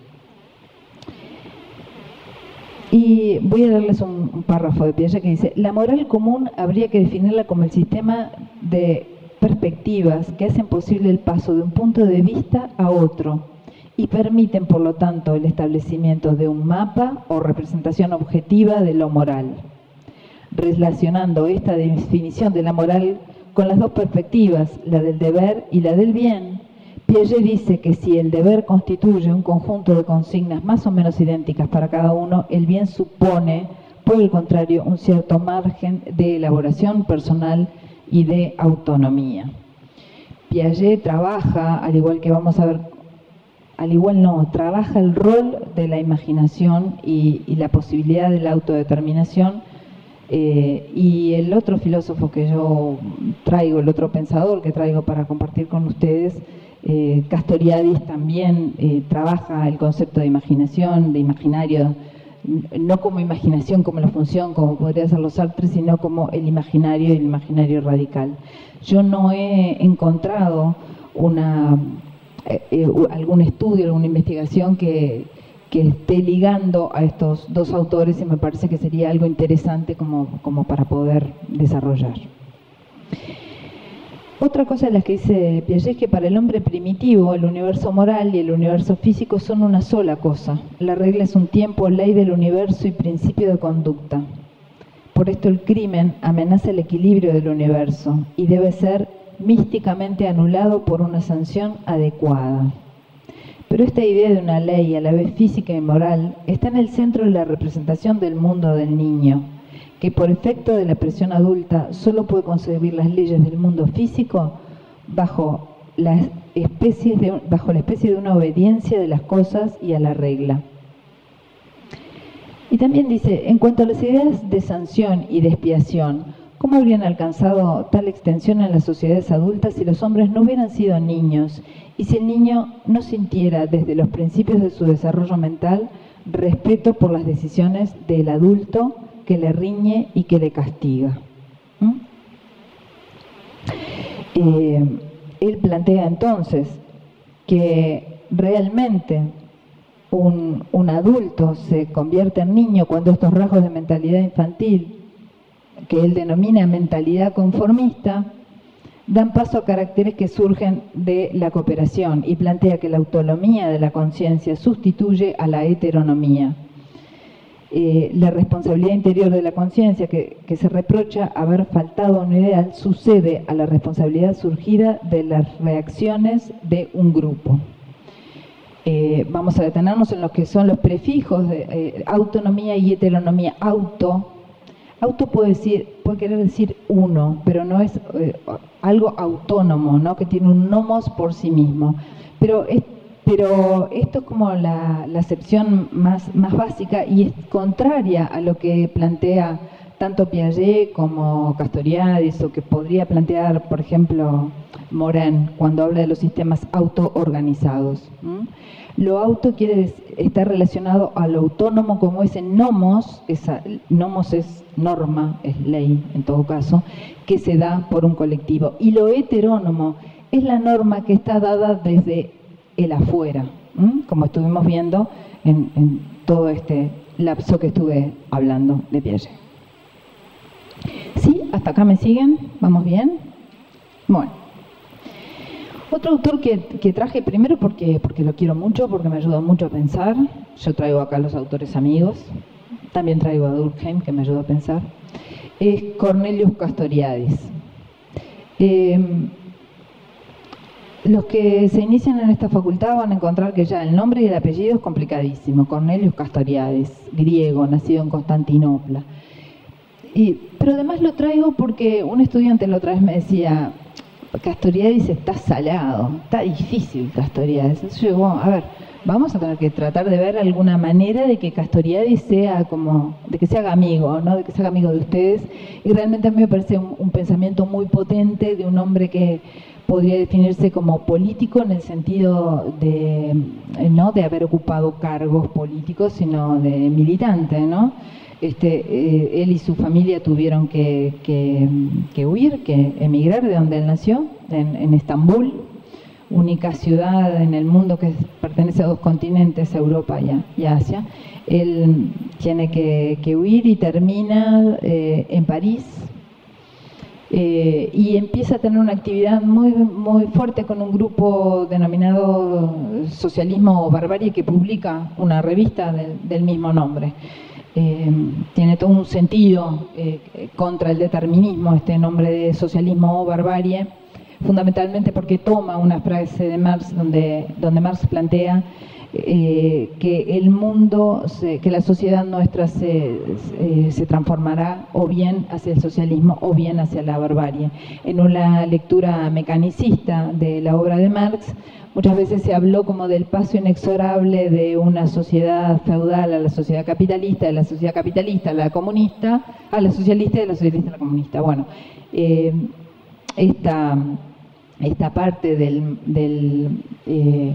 Y voy a darles un, un párrafo de Piaget que dice: la moral común habría que definirla como el sistema de perspectivas que hacen posible el paso de un punto de vista a otro y permiten, por lo tanto, el establecimiento de un mapa o representación objetiva de lo moral. Relacionando esta definición de la moral con las dos perspectivas, la del deber y la del bien, Piaget dice que si el deber constituye un conjunto de consignas más o menos idénticas para cada uno, el bien supone, por el contrario, un cierto margen de elaboración personal y de autonomía. Piaget trabaja, al igual que vamos a ver, al igual no, trabaja el rol de la imaginación y, y la posibilidad de la autodeterminación. Eh, y el otro filósofo que yo traigo, el otro pensador que traigo para compartir con ustedes, eh, Castoriadis, también eh, trabaja el concepto de imaginación, de imaginario, no como imaginación, como la función, como podría ser los Sartre, sino como el imaginario y el imaginario radical. Yo no he encontrado una, eh, eh, algún estudio, alguna investigación que... que esté ligando a estos dos autores y me parece que sería algo interesante como, como para poder desarrollar. Otra cosa de las que dice Piaget es que para el hombre primitivo el universo moral y el universo físico son una sola cosa. La regla es un tiempo, ley del universo y principio de conducta. Por esto el crimen amenaza el equilibrio del universo y debe ser místicamente anulado por una sanción adecuada. Pero esta idea de una ley, a la vez física y moral, está en el centro de la representación del mundo del niño, que por efecto de la presión adulta solo puede concebir las leyes del mundo físico bajo la especie de, bajo la especie de una obediencia de las cosas y a la regla. Y también dice, en cuanto a las ideas de sanción y de expiación, ¿cómo habrían alcanzado tal extensión en las sociedades adultas si los hombres no hubieran sido niños? Y si el niño no sintiera desde los principios de su desarrollo mental respeto por las decisiones del adulto que le riñe y que le castiga. ¿Mm? Eh, él plantea entonces que realmente un, un adulto se convierte en niño cuando estos rasgos de mentalidad infantil, que él denomina mentalidad conformista, dan paso a caracteres que surgen de la cooperación y plantea que la autonomía de la conciencia sustituye a la heteronomía. Eh, la responsabilidad interior de la conciencia que, que se reprocha haber faltado a un ideal sucede a la responsabilidad surgida de las reacciones de un grupo. Eh, vamos a detenernos en lo que son los prefijos de eh, autonomía y heteronomía. Auto Auto puede decir, puede querer decir uno, pero no es eh, algo autónomo, ¿no? Que tiene un nomos por sí mismo. Pero, es, pero esto es como la, la acepción más, más básica y es contraria a lo que plantea tanto Piaget como Castoriadis, o que podría plantear, por ejemplo, Morin, cuando habla de los sistemas autoorganizados. ¿Mm? Lo auto quiere estar relacionado a lo autónomo como ese nomos, esa, nomos es norma, es ley en todo caso, que se da por un colectivo. Y lo heterónomo es la norma que está dada desde el afuera, ¿m? Como estuvimos viendo en, en todo este lapso que estuve hablando de Piaget. ¿Sí? ¿Hasta acá me siguen? ¿Vamos bien? Bueno. Otro autor que, que traje primero porque, porque lo quiero mucho, porque me ayuda mucho a pensar. Yo traigo acá los autores amigos. También traigo a Durkheim, que me ayuda a pensar. Es Cornelius Castoriadis. Eh, Los que se inician en esta facultad van a encontrar que ya el nombre y el apellido es complicadísimo. Cornelius Castoriadis, griego, nacido en Constantinopla. Y, pero además lo traigo porque un estudiante la otra vez me decía, Castoriadis está salado, está difícil Castoriadis. Entonces yo digo, a ver, vamos a tener que tratar de ver alguna manera de que Castoriadis sea como, de que se haga amigo, ¿no? De que se haga amigo de ustedes. Y realmente a mí me parece un, un pensamiento muy potente de un hombre que podría definirse como político en el sentido de, no de haber ocupado cargos políticos, sino de militante, ¿no? Este, eh, él y su familia tuvieron que, que, que huir, que emigrar de donde él nació, en, en Estambul, única ciudad en el mundo que pertenece a dos continentes, Europa y, a, y Asia. Él tiene que, que huir y termina eh, en París. Eh, y empieza a tener una actividad muy, muy fuerte con un grupo denominado Socialismo o Barbarie, que publica una revista del, del mismo nombre. Eh, tiene todo un sentido eh, contra el determinismo este nombre de Socialismo o Barbarie, fundamentalmente porque toma una frase de Marx donde, donde Marx plantea Eh, que el mundo, se, que la sociedad nuestra se, se, se transformará o bien hacia el socialismo o bien hacia la barbarie. En una lectura mecanicista de la obra de Marx, muchas veces se habló como del paso inexorable de una sociedad feudal a la sociedad capitalista, de la sociedad capitalista a la comunista, a la socialista y de la socialista a la comunista. Bueno, eh, esta, esta parte del... del eh,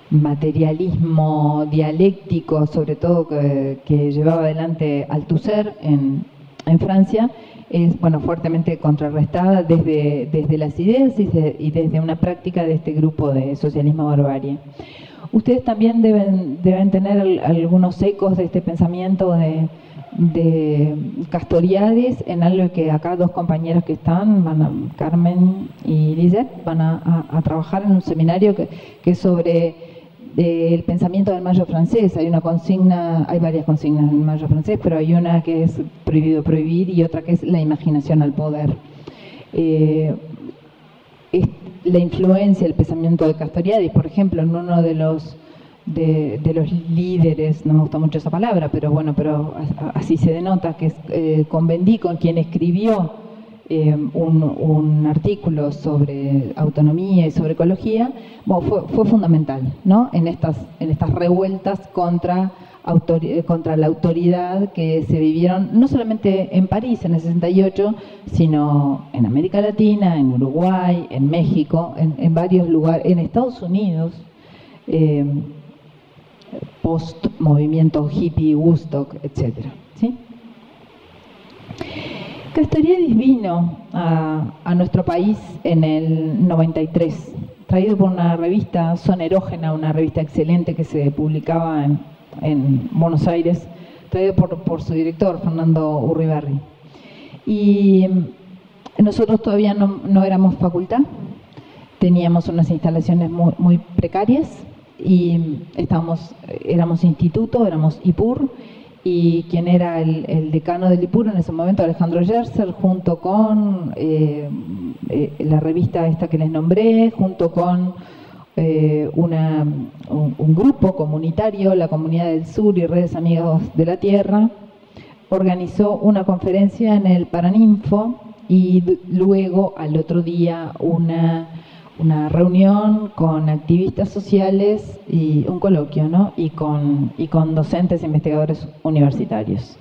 materialismo dialéctico, sobre todo que, que llevaba adelante Althusser en, en Francia, es bueno fuertemente contrarrestada desde, desde las ideas y, de, y desde una práctica de este grupo de socialismo barbarie. Ustedes también deben, deben tener al, algunos ecos de este pensamiento de, de Castoriadis en algo que acá dos compañeras que están, van a, Carmen y Lisette, van a, a, a trabajar en un seminario que, que es sobre del pensamiento del mayo francés. Hay una consigna, hay varias consignas en el mayo francés, pero hay una que es prohibido prohibir y otra que es la imaginación al poder. Eh, es la influencia del pensamiento de Castoriadis, por ejemplo, en uno de los de, de los líderes, no me gusta mucho esa palabra, pero bueno, pero así se denota, que es eh, Convendí, con quien escribió Eh, un, un artículo sobre autonomía y sobre ecología, bueno, fue, fue fundamental, ¿no? En estas, en estas revueltas contra, autori contra la autoridad que se vivieron no solamente en París en el sesenta y ocho, sino en América Latina, en Uruguay, en México, en, en varios lugares, en Estados Unidos, eh, post movimiento hippie, Woodstock, etcétera, ¿sí? Castoriadis vino a, a nuestro país en el noventa y tres, traído por una revista Son Erógena, una revista excelente que se publicaba en, en Buenos Aires, traído por, por su director, Fernando Urribarri. Y nosotros todavía no, no éramos facultad, teníamos unas instalaciones muy, muy precarias y estábamos, éramos instituto, éramos I P U R, y quien era el, el decano del I P U R en ese momento, Alejandro Gerser, junto con eh, eh, la revista esta que les nombré, junto con eh, una, un, un grupo comunitario, la Comunidad del Sur y Redes Amigos de la Tierra, organizó una conferencia en el Paraninfo y luego al otro día una... una reunión con activistas sociales y un coloquio, ¿no? Y con, y con docentes e investigadores universitarios.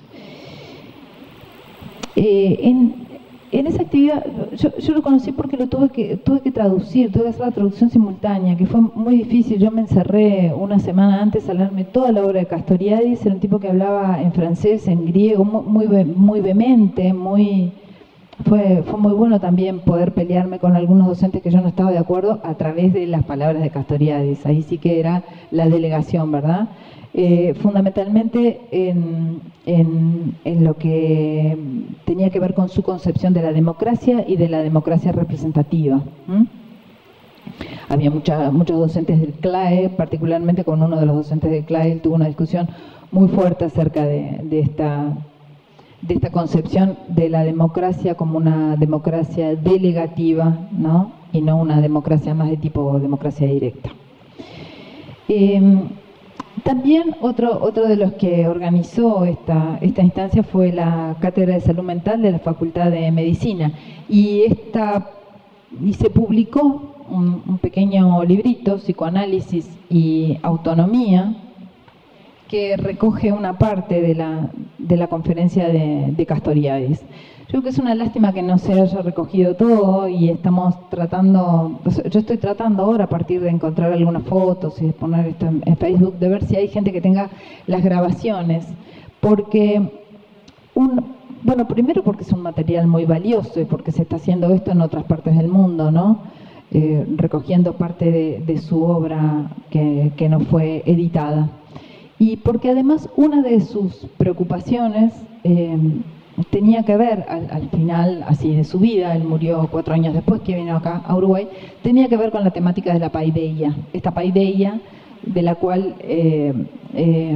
Eh, en, en esa actividad, yo, yo lo conocí porque lo tuve que, tuve que traducir, tuve que hacer la traducción simultánea, que fue muy difícil. Yo me encerré una semana antes a leerme toda la obra de Castoriadis. Era un tipo que hablaba en francés, en griego, muy, muy, muy vehemente, muy... Fue, fue muy bueno también poder pelearme con algunos docentes que yo no estaba de acuerdo a través de las palabras de Castoriadis. Ahí sí que era la delegación, ¿verdad? Eh, fundamentalmente en, en, en lo que tenía que ver con su concepción de la democracia y de la democracia representativa. ¿Mm? Había mucha, muchos docentes del C L A E, particularmente con uno de los docentes del C L A E, él tuvo una discusión muy fuerte acerca de, de esta... de esta concepción de la democracia como una democracia delegativa, ¿no? y no una democracia más de tipo democracia directa. Eh, también otro, otro de los que organizó esta, esta instancia fue la Cátedra de Salud Mental de la Facultad de Medicina, y, esta, y se publicó un, un pequeño librito, Psicoanálisis y Autonomía, que recoge una parte de la, de la conferencia de, de Castoriadis. Yo creo que es una lástima que no se haya recogido todo, y estamos tratando, yo estoy tratando ahora a partir de encontrar algunas fotos y de poner esto en, en Facebook, de ver si hay gente que tenga las grabaciones, porque, un, bueno, primero porque es un material muy valioso y porque se está haciendo esto en otras partes del mundo, ¿no? Eh, recogiendo parte de, de su obra que, que no fue editada. Y porque además una de sus preocupaciones eh, tenía que ver, al, al final así de su vida, él murió cuatro años después que vino acá a Uruguay, tenía que ver con la temática de la paideia, esta paideia de la cual eh, eh,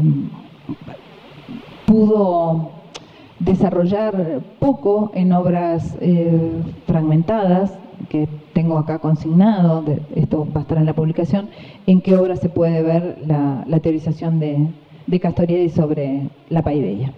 pudo desarrollar poco en obras eh, fragmentadas, que tengo acá consignado, de, esto va a estar en la publicación, en qué obra se puede ver la, la teorización de, de Castoriadis sobre la paideia.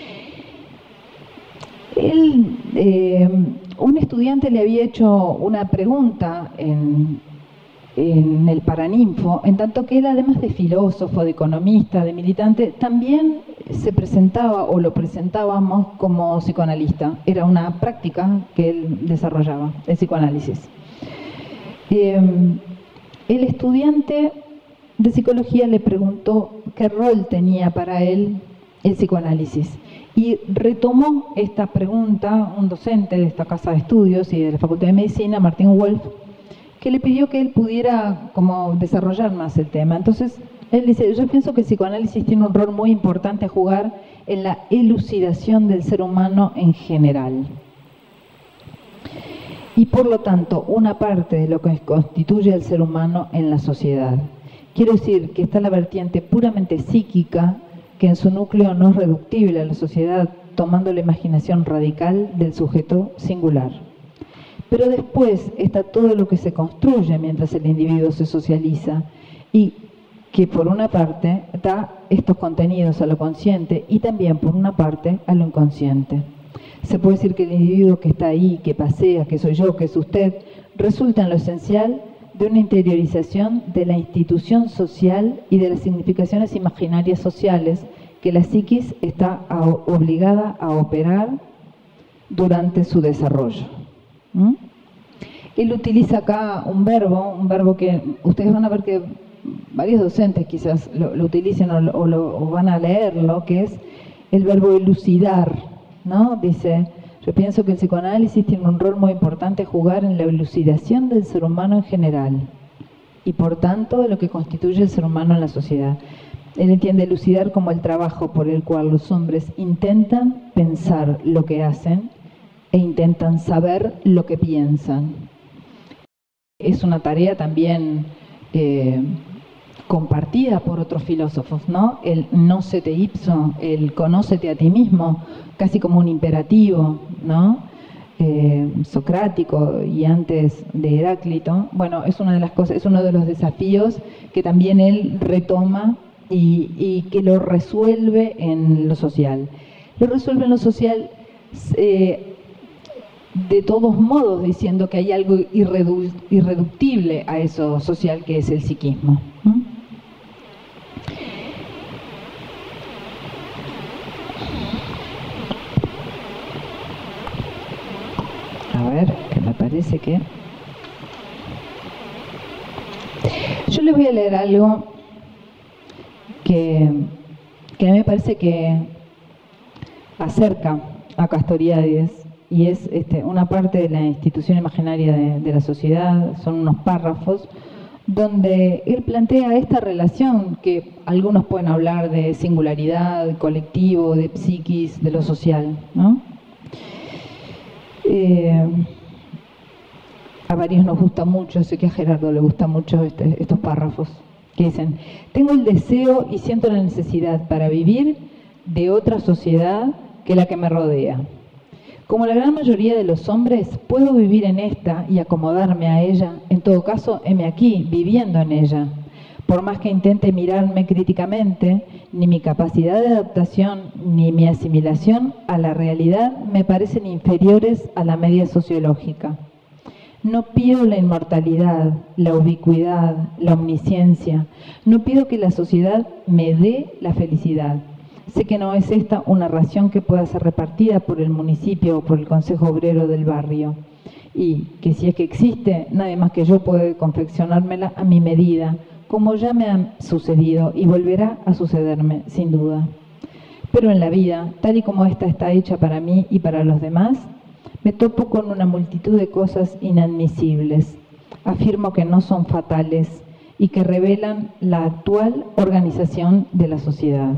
Él, eh, un estudiante le había hecho una pregunta en, en el Paraninfo, en tanto que él, además de filósofo, de economista, de militante, también se presentaba, o lo presentábamos, como psicoanalista. Era una práctica que él desarrollaba, el psicoanálisis. Eh, el estudiante de psicología le preguntó qué rol tenía para él el psicoanálisis, y retomó esta pregunta un docente de esta casa de estudios y de la Facultad de Medicina, Martin Wolf, que le pidió que él pudiera como desarrollar más el tema. Entonces él dice: yo pienso que el psicoanálisis tiene un rol muy importante a jugar en la elucidación del ser humano en general, y por lo tanto una parte de lo que constituye al ser humano en la sociedad. Quiero decir que está la vertiente puramente psíquica, que en su núcleo no es reductible a la sociedad, tomando la imaginación radical del sujeto singular. Pero después está todo lo que se construye mientras el individuo se socializa, y que por una parte da estos contenidos a lo consciente y también por una parte a lo inconsciente. Se puede decir que el individuo que está ahí, que pasea, que soy yo, que es usted, resulta en lo esencial de una interiorización de la institución social y de las significaciones imaginarias sociales que la psiquis está a, obligada a operar durante su desarrollo. ¿Mm? Él utiliza acá un verbo, un verbo que ustedes van a ver que varios docentes quizás lo, lo utilicen o, lo, o, lo, o van a leerlo, que es el verbo elucidar, ¿no? Dice: yo pienso que el psicoanálisis tiene un rol muy importante a jugar en la elucidación del ser humano en general y por tanto de lo que constituye el ser humano en la sociedad. Él entiende elucidar como el trabajo por el cual los hombres intentan pensar lo que hacen e intentan saber lo que piensan. Es una tarea también eh, compartida por otros filósofos, ¿no? El nocete ipso, el conócete a ti mismo, casi como un imperativo, ¿no? Eh, socrático y antes de Heráclito. Bueno, es una de las cosas, es uno de los desafíos que también él retoma y, y que lo resuelve en lo social. Lo resuelve en lo social eh, de todos modos, diciendo que hay algo irredu irreductible a eso social que es el psiquismo. ¿Mm? A ver, que me parece que... Yo les voy a leer algo que, que a mí me parece que acerca a Castoriadis, y es este, una parte de la institución imaginaria de, de la sociedad. Son unos párrafos donde él plantea esta relación que algunos pueden hablar de singularidad, de colectivo, de psiquis, de lo social, ¿no? Eh, a varios nos gusta mucho, sé que a Gerardo le gusta mucho este, estos párrafos, que dicen: tengo el deseo y siento la necesidad para vivir de otra sociedad que la que me rodea. Como la gran mayoría de los hombres, puedo vivir en esta y acomodarme a ella. En todo caso, heme aquí, viviendo en ella. Por más que intente mirarme críticamente, ni mi capacidad de adaptación ni mi asimilación a la realidad me parecen inferiores a la media sociológica. No pido la inmortalidad, la ubicuidad, la omnisciencia. No pido que la sociedad me dé la felicidad. Sé que no es esta una ración que pueda ser repartida por el municipio o por el consejo obrero del barrio. Y que si es que existe, nadie más que yo puede confeccionármela a mi medida, como ya me ha sucedido y volverá a sucederme, sin duda. Pero en la vida, tal y como esta está hecha para mí y para los demás, me topo con una multitud de cosas inadmisibles. Afirmo que no son fatales y que revelan la actual organización de la sociedad.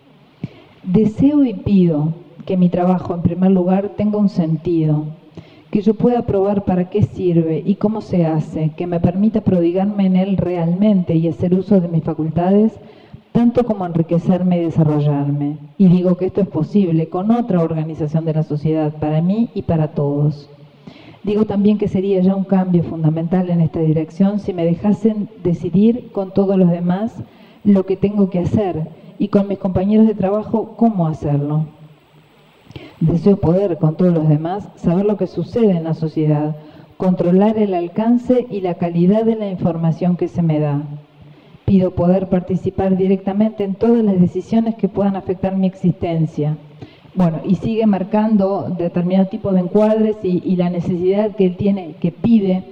Deseo y pido que mi trabajo, en primer lugar, tenga un sentido, que yo pueda probar para qué sirve y cómo se hace, que me permita prodigarme en él realmente y hacer uso de mis facultades, tanto como enriquecerme y desarrollarme. Y digo que esto es posible con otra organización de la sociedad, para mí y para todos. Digo también que sería ya un cambio fundamental en esta dirección si me dejasen decidir con todos los demás lo que tengo que hacer y con mis compañeros de trabajo cómo hacerlo. Deseo poder, con todos los demás, saber lo que sucede en la sociedad, controlar el alcance y la calidad de la información que se me da. Pido poder participar directamente en todas las decisiones que puedan afectar mi existencia. Bueno, y sigue marcando determinado tipo de encuadres y, y la necesidad que él tiene, que pide.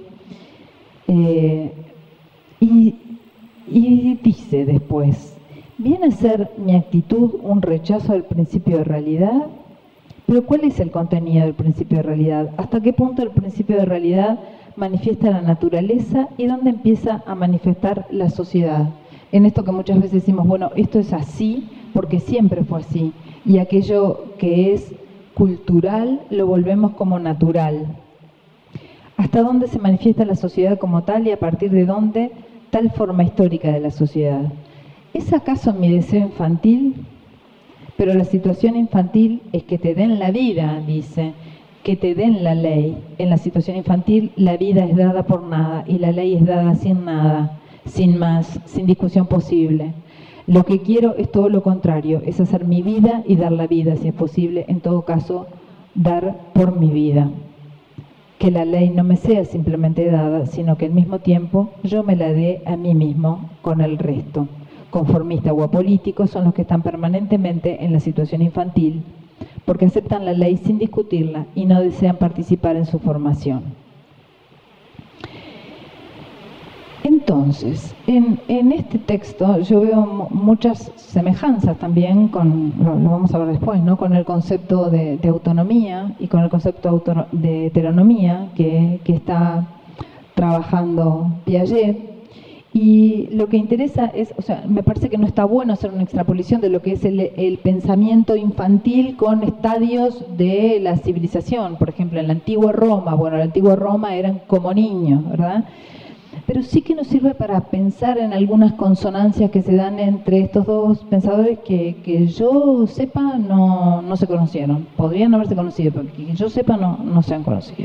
Eh, y, y dice después, ¿viene a ser mi actitud un rechazo del principio de realidad? Pero ¿cuál es el contenido del principio de realidad? ¿Hasta qué punto el principio de realidad manifiesta la naturaleza y dónde empieza a manifestar la sociedad? En esto que muchas veces decimos, bueno, esto es así porque siempre fue así, y aquello que es cultural lo volvemos como natural. ¿Hasta dónde se manifiesta la sociedad como tal y a partir de dónde tal forma histórica de la sociedad? ¿Es acaso mi deseo infantil? Pero la situación infantil es que te den la vida, dice, que te den la ley. En la situación infantil la vida es dada por nada y la ley es dada sin nada, sin más, sin discusión posible. Lo que quiero es todo lo contrario, es hacer mi vida y dar la vida, si es posible, en todo caso, dar por mi vida. Que la ley no me sea simplemente dada, sino que al mismo tiempo yo me la dé a mí mismo con el resto. Conformistas o apolíticos son los que están permanentemente en la situación infantil porque aceptan la ley sin discutirla y no desean participar en su formación. Entonces, en, en este texto yo veo muchas semejanzas también con, lo, lo vamos a ver después, ¿no? Con el concepto de, de autonomía y con el concepto auto, de heteronomía que, que está trabajando Piaget. Y lo que interesa es, o sea, me parece que no está bueno hacer una extrapolación de lo que es el, el pensamiento infantil con estadios de la civilización. Por ejemplo, en la antigua Roma, bueno, en la antigua Roma eran como niños, ¿verdad? Pero sí que nos sirve para pensar en algunas consonancias que se dan entre estos dos pensadores que, que yo sepa no, no se conocieron. Podrían haberse conocido, pero que yo sepa no, no se han conocido.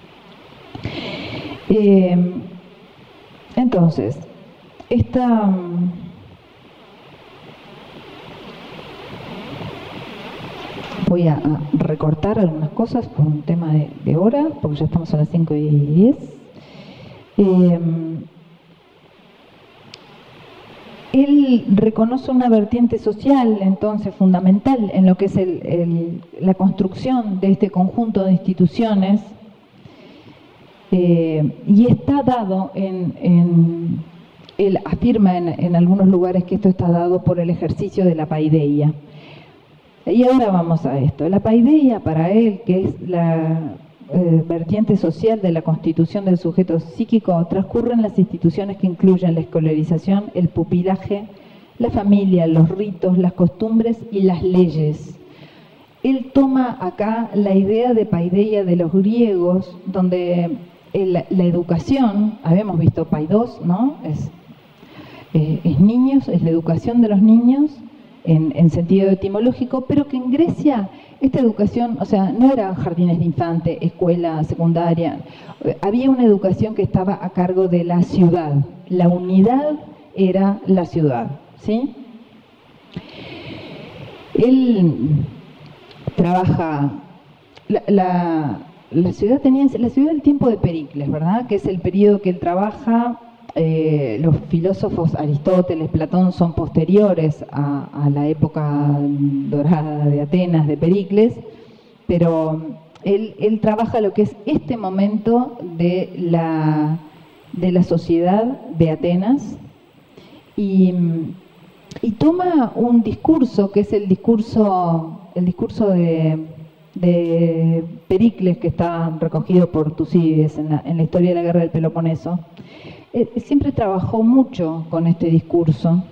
Eh, entonces, esta... Voy a recortar algunas cosas por un tema de, de hora, porque ya estamos a las cinco y diez. Eh, él reconoce una vertiente social, entonces, fundamental en lo que es el, el, la construcción de este conjunto de instituciones, eh, y está dado en... en él afirma en, en algunos lugares que esto está dado por el ejercicio de la paideia. Y ahora vamos a esto. La paideia para él, que es la eh, vertiente social de la constitución del sujeto psíquico, transcurre en las instituciones que incluyen la escolarización, el pupilaje, la familia, los ritos, las costumbres y las leyes. Él toma acá la idea de paideia de los griegos, donde el, la educación, habíamos visto paidos, ¿no? Es, eh, es niños, es la educación de los niños, en, en sentido etimológico, pero que en Grecia esta educación, o sea, no eran jardines de infante, escuela secundaria, había una educación que estaba a cargo de la ciudad, la unidad era la ciudad, ¿sí? Él trabaja, la, la, la ciudad tenía, la ciudad del tiempo de Pericles, ¿verdad? Que es el periodo que él trabaja. Eh, los filósofos Aristóteles, Platón son posteriores a, a la época dorada de Atenas, de Pericles, pero él, él trabaja lo que es este momento de la, de la sociedad de Atenas y, y toma un discurso que es el discurso, el discurso de, de Pericles, que está recogido por Tucídides en la, en la historia de la guerra del Peloponeso. Eh, siempre trabajó mucho con este discurso,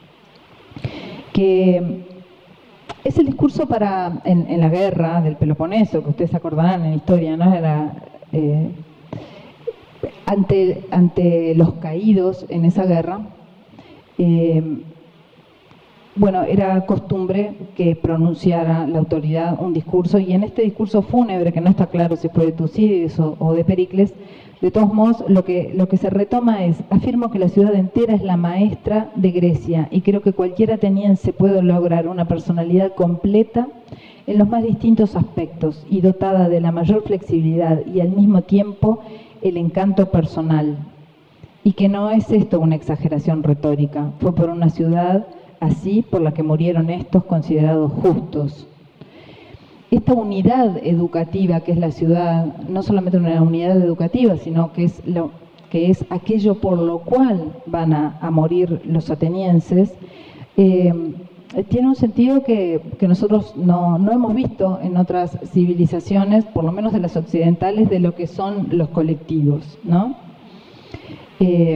que es el discurso para, en, en la guerra del Peloponeso, que ustedes acordarán en la historia, ¿no? Era, eh, ante, ante los caídos en esa guerra, eh, bueno, era costumbre que pronunciara la autoridad un discurso, y en este discurso fúnebre, que no está claro si fue de Tucídides o, o de Pericles, de todos modos, lo que, lo que se retoma es: afirmo que la ciudad entera es la maestra de Grecia y creo que cualquier ateniense puede lograr una personalidad completa en los más distintos aspectos y dotada de la mayor flexibilidad y al mismo tiempo el encanto personal. Y que no es esto una exageración retórica, fue por una ciudad así por la que murieron estos considerados justos. Esta unidad educativa que es la ciudad, no solamente una unidad educativa, sino que es, lo, que es aquello por lo cual van a, a morir los atenienses, eh, tiene un sentido que, que nosotros no, no hemos visto en otras civilizaciones, por lo menos de las occidentales, de lo que son los colectivos, ¿no? Eh,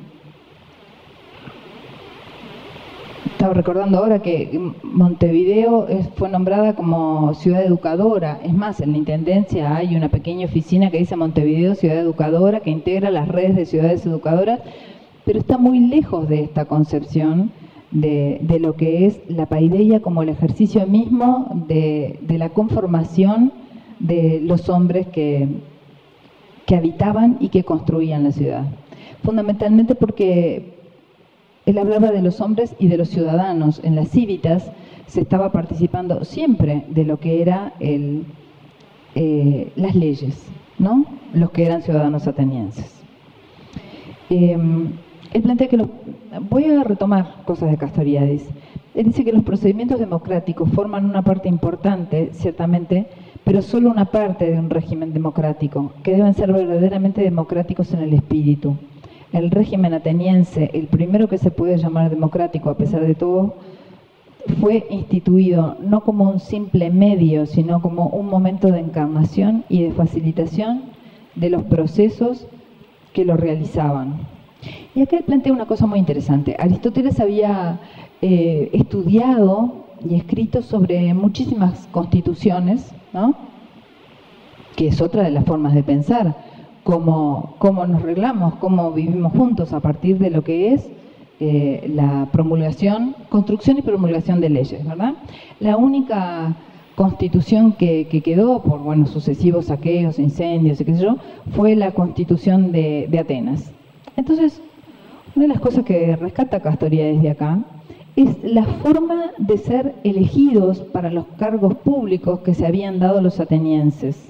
Estaba recordando ahora que Montevideo es, fue nombrada como ciudad educadora. Es más, en la Intendencia hay una pequeña oficina que dice Montevideo Ciudad Educadora, que integra las redes de ciudades educadoras, pero está muy lejos de esta concepción de, de lo que es la paideia como el ejercicio mismo de, de la conformación de los hombres que, que habitaban y que construían la ciudad. Fundamentalmente porque él hablaba de los hombres y de los ciudadanos. En las cívitas se estaba participando siempre de lo que era el, eh, las leyes, ¿no? Los que eran ciudadanos atenienses. Eh, él plantea que los... Voy a retomar cosas de Castoriadis. Él dice que los procedimientos democráticos forman una parte importante, ciertamente, pero solo una parte de un régimen democrático, que deben ser verdaderamente democráticos en el espíritu. El régimen ateniense, el primero que se puede llamar democrático a pesar de todo, fue instituido no como un simple medio, sino como un momento de encarnación y de facilitación de los procesos que lo realizaban. Y acá él plantea una cosa muy interesante. Aristóteles había eh, estudiado y escrito sobre muchísimas constituciones, ¿no? Que es otra de las formas de pensar. Cómo, cómo nos reglamos, cómo vivimos juntos a partir de lo que es eh, la promulgación, construcción y promulgación de leyes, ¿verdad? La única constitución que, que quedó por bueno, sucesivos saqueos, incendios y qué sé yo, fue la constitución de, de Atenas. Entonces, una de las cosas que rescata Castoriadis de acá es la forma de ser elegidos para los cargos públicos que se habían dado los atenienses.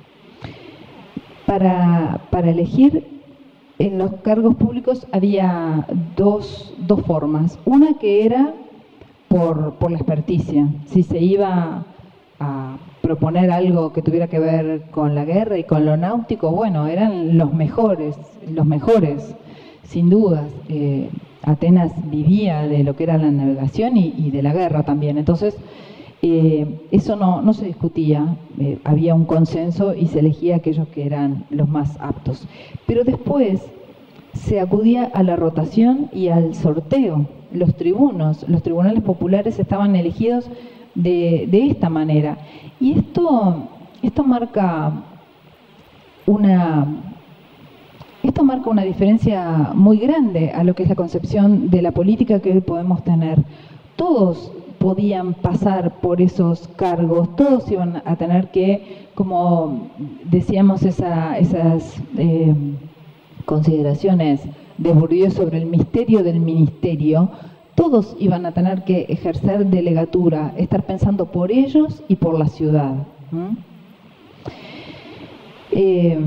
Para, para elegir en los cargos públicos había dos, dos formas. Una que era por, por la experticia. Si se iba a proponer algo que tuviera que ver con la guerra y con lo náutico, bueno, eran los mejores, los mejores, sin dudas. Eh, Atenas vivía de lo que era la navegación y, y de la guerra también. Entonces, Eh, eso no, no se discutía, eh, había un consenso y se elegía aquellos que eran los más aptos. Pero después se acudía a la rotación y al sorteo. Los tribunos, los tribunales populares estaban elegidos de, de esta manera. Y esto, esto marca una... Esto marca una diferencia muy grande a lo que es la concepción de la política que hoy podemos tener. Todos podían pasar por esos cargos, todos iban a tener que, como decíamos, esa, esas eh, consideraciones de Bourdieu sobre el misterio del ministerio, todos iban a tener que ejercer delegatura, estar pensando por ellos y por la ciudad. ¿Mm? Eh,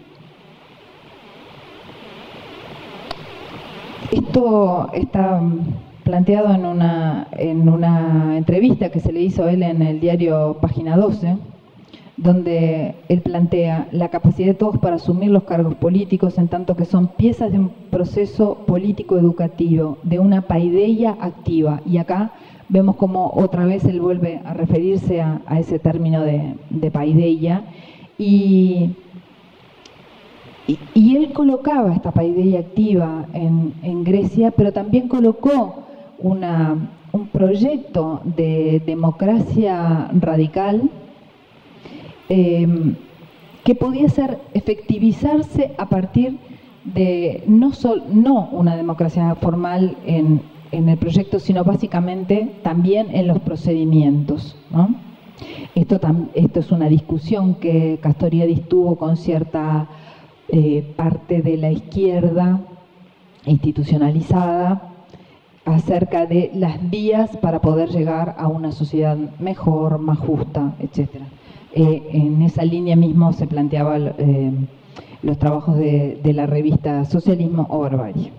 esto está planteado en una, en una entrevista que se le hizo a él en el diario Página doce, donde él plantea la capacidad de todos para asumir los cargos políticos en tanto que son piezas de un proceso político educativo, de una paideia activa. Y acá vemos como otra vez él vuelve a referirse a, a ese término de, de paideia, y, y, y él colocaba esta paideia activa en, en Grecia, pero también colocó una, un proyecto de democracia radical Eh, que podía ser efectivizarse a partir de no, sol, no una democracia formal en, en el proyecto, sino básicamente también en los procedimientos, ¿no? Esto, tam, esto es una discusión que Castoriadis tuvo con cierta eh, parte de la izquierda institucionalizada acerca de las vías para poder llegar a una sociedad mejor, más justa, etcétera. Eh, en esa línea mismo se planteaban eh, los trabajos de, de la revista Socialismo o Barbarie.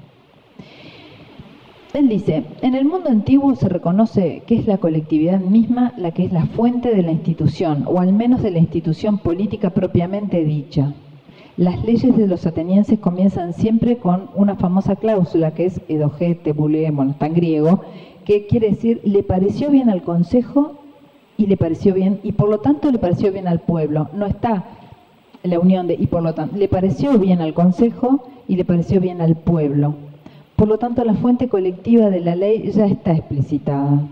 Él dice, en el mundo antiguo se reconoce que es la colectividad misma la que es la fuente de la institución, o al menos de la institución política propiamente dicha. Las leyes de los atenienses comienzan siempre con una famosa cláusula que es edoge tebule, bueno, está en griego, que quiere decir, le pareció bien al consejo y le pareció bien, y por lo tanto le pareció bien al pueblo. No está la unión de y por lo tanto, le pareció bien al consejo y le pareció bien al pueblo. Por lo tanto, la fuente colectiva de la ley ya está explicitada.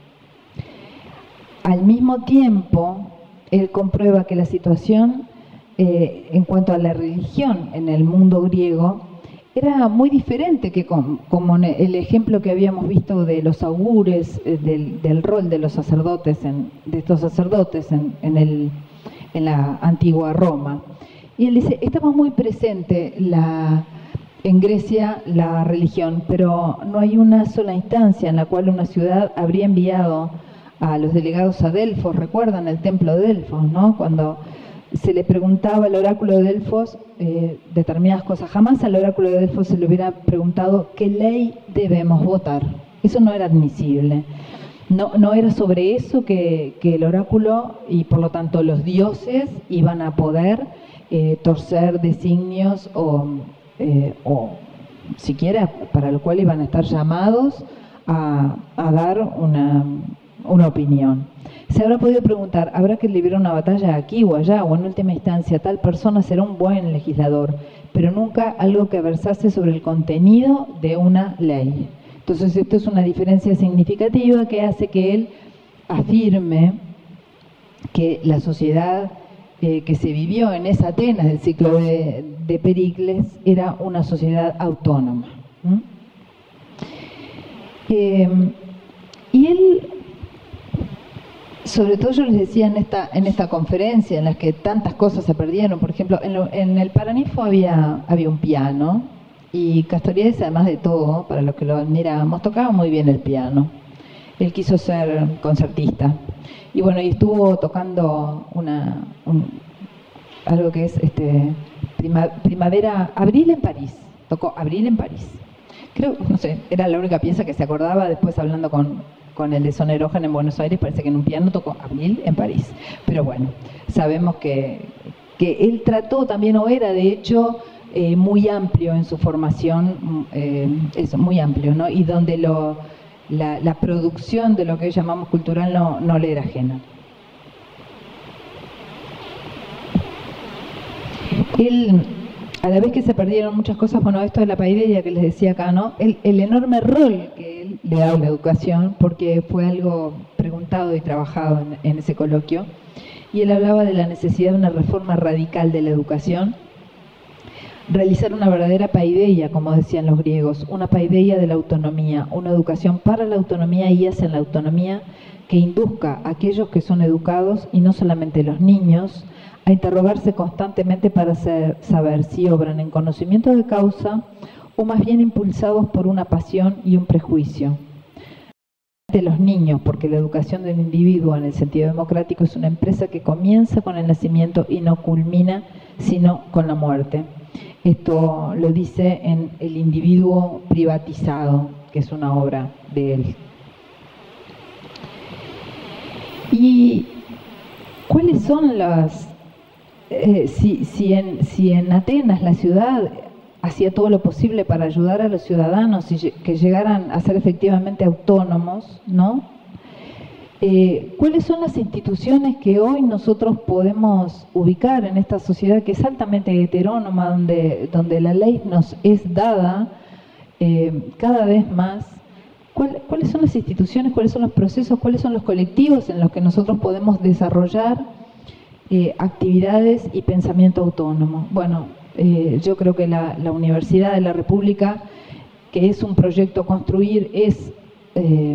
Al mismo tiempo, él comprueba que la situación eh, en cuanto a la religión en el mundo griego era muy diferente que con, como el ejemplo que habíamos visto de los augures, eh, del, del rol de los sacerdotes, en, de estos sacerdotes en, en, el, en la antigua Roma. Y él dice, estaba muy presente la, en Grecia la religión, pero no hay una sola instancia en la cual una ciudad habría enviado a los delegados a Delfos. ¿Recuerdan el templo de Delfos, no? Cuando se le preguntaba al oráculo de Delfos eh, determinadas cosas. Jamás al oráculo de Delfos se le hubiera preguntado qué ley debemos votar. Eso no era admisible. No, no era sobre eso que, que el oráculo y por lo tanto los dioses iban a poder eh, torcer designios o, eh, o siquiera para lo cual iban a estar llamados a, a dar una, una opinión. Se habrá podido preguntar, ¿habrá que librar una batalla aquí o allá? O en última instancia, tal persona será un buen legislador, pero nunca algo que versase sobre el contenido de una ley. Entonces, esto es una diferencia significativa que hace que él afirme que la sociedad eh, que se vivió en esa Atenas del ciclo de, de Pericles era una sociedad autónoma. ¿Mm? Eh, y él... Sobre todo yo les decía en esta, en esta conferencia en la que tantas cosas se perdieron, por ejemplo, en, lo, en el Paranifo había, había un piano y Castoriadis, además de todo, para los que lo admiramos, tocaba muy bien el piano. Él quiso ser concertista y bueno, y estuvo tocando una, un, algo que es este, prima, primavera, abril en París, tocó Abril en París. Creo, no sé, era la única pieza que se acordaba. Después hablando con... con el de Sonerogen en Buenos Aires, parece que en un piano tocó Abril en París. Pero bueno, sabemos que, que él trató también, o era de hecho eh, muy amplio en su formación, eh, eso, muy amplio, ¿no? Y donde lo, la, la producción de lo que hoy llamamos cultural no, no le era ajena. Él, a la vez que se perdieron muchas cosas, bueno, esto de la paideia que les decía acá, ¿no? El, el enorme rol que él le da a la educación, porque fue algo preguntado y trabajado en, en ese coloquio, y él hablaba de la necesidad de una reforma radical de la educación, realizar una verdadera paideia, como decían los griegos, una paideia de la autonomía, una educación para la autonomía y hacia la autonomía que induzca a aquellos que son educados, y no solamente los niños, a interrogarse constantemente para ser, saber si obran en conocimiento de causa o más bien impulsados por una pasión y un prejuicio. De los niños, porque la educación del individuo en el sentido democrático es una empresa que comienza con el nacimiento y no culmina sino con la muerte. Esto lo dice en El individuo privatizado, que es una obra de él. ¿Y cuáles son las... Eh, si, si, en, si en Atenas, la ciudad, hacía todo lo posible para ayudar a los ciudadanos y que llegaran a ser efectivamente autónomos, ¿no? Eh, ¿Cuáles son las instituciones que hoy nosotros podemos ubicar en esta sociedad que es altamente heterónoma, donde, donde la ley nos es dada eh, cada vez más? ¿Cuál, ¿Cuáles son las instituciones, cuáles son los procesos, cuáles son los colectivos en los que nosotros podemos desarrollar eh, actividades y pensamiento autónomo? Bueno, eh, yo creo que la, la Universidad de la República, que es un proyecto a construir, es... Eh,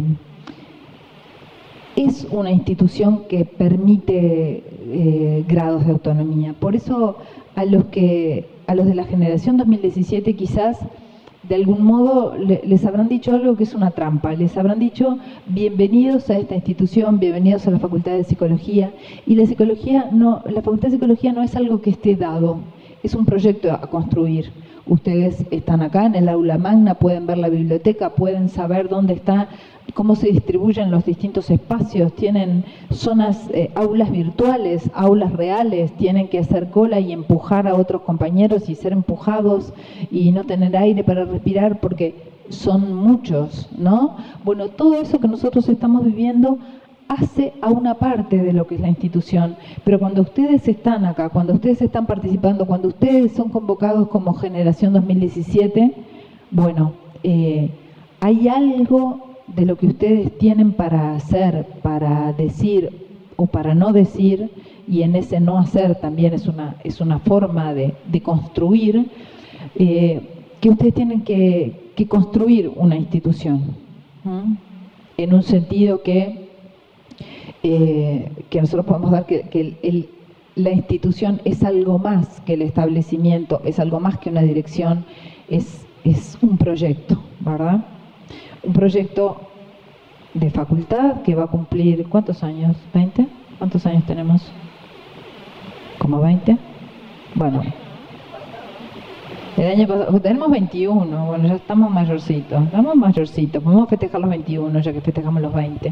es una institución que permite eh, grados de autonomía. Por eso a los que a los de la generación dos mil diecisiete quizás de algún modo le, les habrán dicho algo que es una trampa, les habrán dicho bienvenidos a esta institución, bienvenidos a la Facultad de Psicología, y la psicología no, la Facultad de Psicología no es algo que esté dado, es un proyecto a construir. Ustedes están acá en el aula magna, pueden ver la biblioteca, pueden saber dónde está, cómo se distribuyen los distintos espacios, tienen zonas, eh, aulas virtuales, aulas reales, tienen que hacer cola y empujar a otros compañeros y ser empujados y no tener aire para respirar porque son muchos, ¿no? Bueno, todo eso que nosotros estamos viviendo hace a una parte de lo que es la institución, pero cuando ustedes están acá, cuando ustedes están participando, cuando ustedes son convocados como generación dos mil diecisiete, bueno, eh, hay algo de lo que ustedes tienen para hacer, para decir o para no decir, y en ese no hacer también es una, es una forma de, de construir, eh, que ustedes tienen que, que construir una institución, ¿Mm? en un sentido que Eh, que nosotros podemos dar que, que el, el, la institución es algo más que el establecimiento, es algo más que una dirección, es, es un proyecto, ¿verdad? Un proyecto de facultad que va a cumplir, ¿cuántos años? ¿veinte? ¿Cuántos años tenemos? ¿Como veinte? Bueno, el año pasado, tenemos veintiuno, bueno, ya estamos mayorcitos, estamos mayorcitos, podemos festejar los veintiuno ya que festejamos los veinte.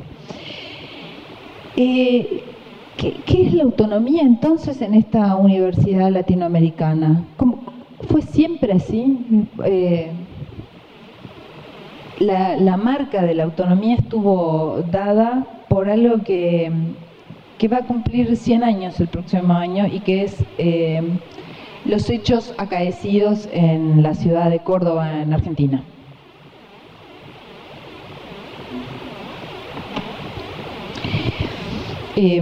Eh, ¿qué, ¿Qué es la autonomía entonces en esta universidad latinoamericana? ¿Cómo, ¿Fue siempre así? Eh, la, la marca de la autonomía estuvo dada por algo que, que va a cumplir cien años el próximo año y que es eh, los hechos acaecidos en la ciudad de Córdoba, en Argentina. Eh,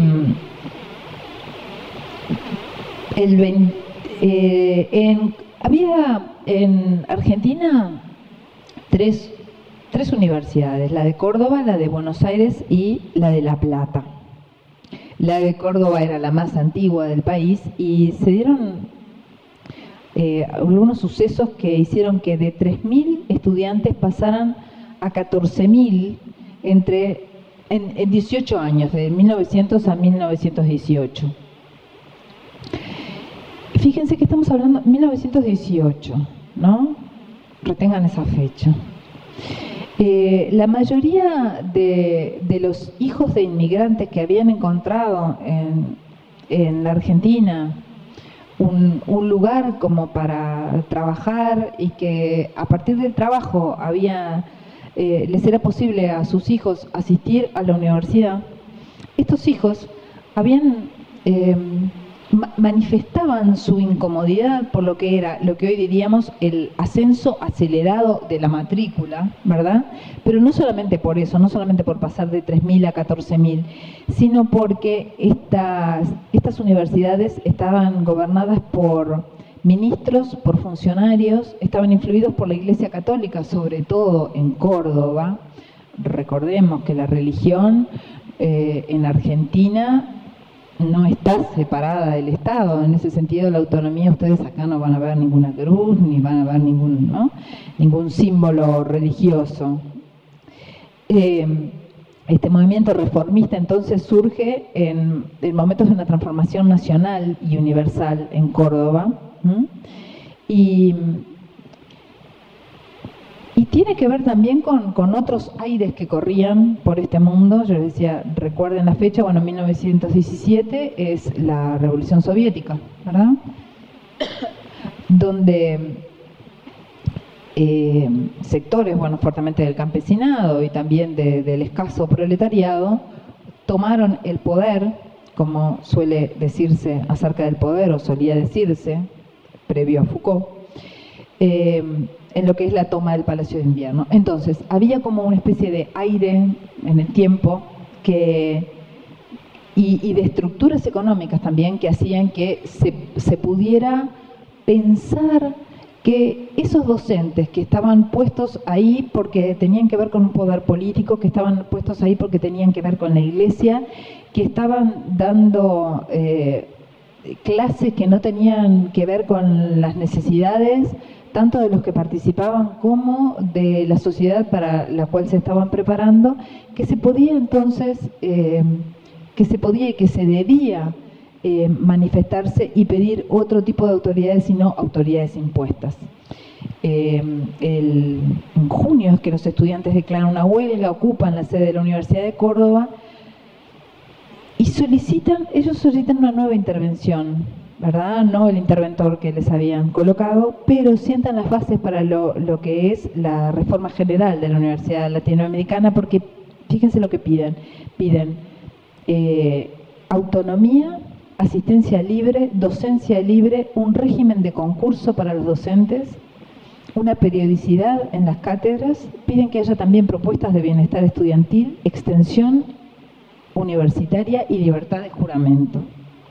el veinte, eh, en, había en Argentina tres, tres universidades, la de Córdoba, la de Buenos Aires y la de La Plata. La de Córdoba era la más antigua del país y se dieron eh, algunos sucesos que hicieron que de tres mil estudiantes pasaran a catorce mil entre En, en dieciocho años, de mil novecientos a mil novecientos dieciocho. Fíjense que estamos hablando de mil novecientos dieciocho, ¿no? Retengan esa fecha. Eh, la mayoría de, de los hijos de inmigrantes que habían encontrado en, en la Argentina un, un lugar como para trabajar y que a partir del trabajo había... Eh, les era posible a sus hijos asistir a la universidad, estos hijos habían eh, ma manifestaban su incomodidad por lo que era, lo que hoy diríamos el ascenso acelerado de la matrícula, ¿verdad? Pero no solamente por eso, no solamente por pasar de tres mil a catorce mil, sino porque estas, estas universidades estaban gobernadas por ministros, por funcionarios, estaban influidos por la Iglesia Católica, sobre todo en Córdoba. Recordemos que la religión eh, en Argentina no está separada del Estado. En ese sentido, la autonomía, ustedes acá no van a ver ninguna cruz, ni van a ver ningún, ¿no? ningún símbolo religioso. Eh, este movimiento reformista entonces surge en, en momentos de una transformación nacional y universal en Córdoba. ¿Mm? Y, y tiene que ver también con, con otros aires que corrían por este mundo. Yo les decía, recuerden la fecha, bueno, mil novecientos diecisiete es la Revolución Soviética, ¿verdad? Donde eh, sectores, bueno, fuertemente del campesinado y también de, del escaso proletariado, tomaron el poder, como suele decirse acerca del poder, o solía decirse, previo a Foucault, eh, en lo que es la toma del Palacio de Invierno. Entonces, había como una especie de aire en el tiempo que, y, y de estructuras económicas también que hacían que se, se pudiera pensar que esos docentes que estaban puestos ahí porque tenían que ver con un poder político, que estaban puestos ahí porque tenían que ver con la Iglesia, que estaban dando eh, clases que no tenían que ver con las necesidades tanto de los que participaban como de la sociedad para la cual se estaban preparando, que se podía entonces, eh, que se podía y que se debía eh, manifestarse y pedir otro tipo de autoridades y no autoridades impuestas. Eh, el, en junio es que los estudiantes declaran una huelga, ocupan la sede de la Universidad de Córdoba y solicitan, ellos solicitan una nueva intervención, ¿verdad? No el interventor que les habían colocado, pero sientan las bases para lo, lo que es la reforma general de la Universidad Latinoamericana, porque fíjense lo que piden. Piden eh, autonomía, asistencia libre, docencia libre, un régimen de concurso para los docentes, una periodicidad en las cátedras, piden que haya también propuestas de bienestar estudiantil, extensión universitaria y libertad de juramento.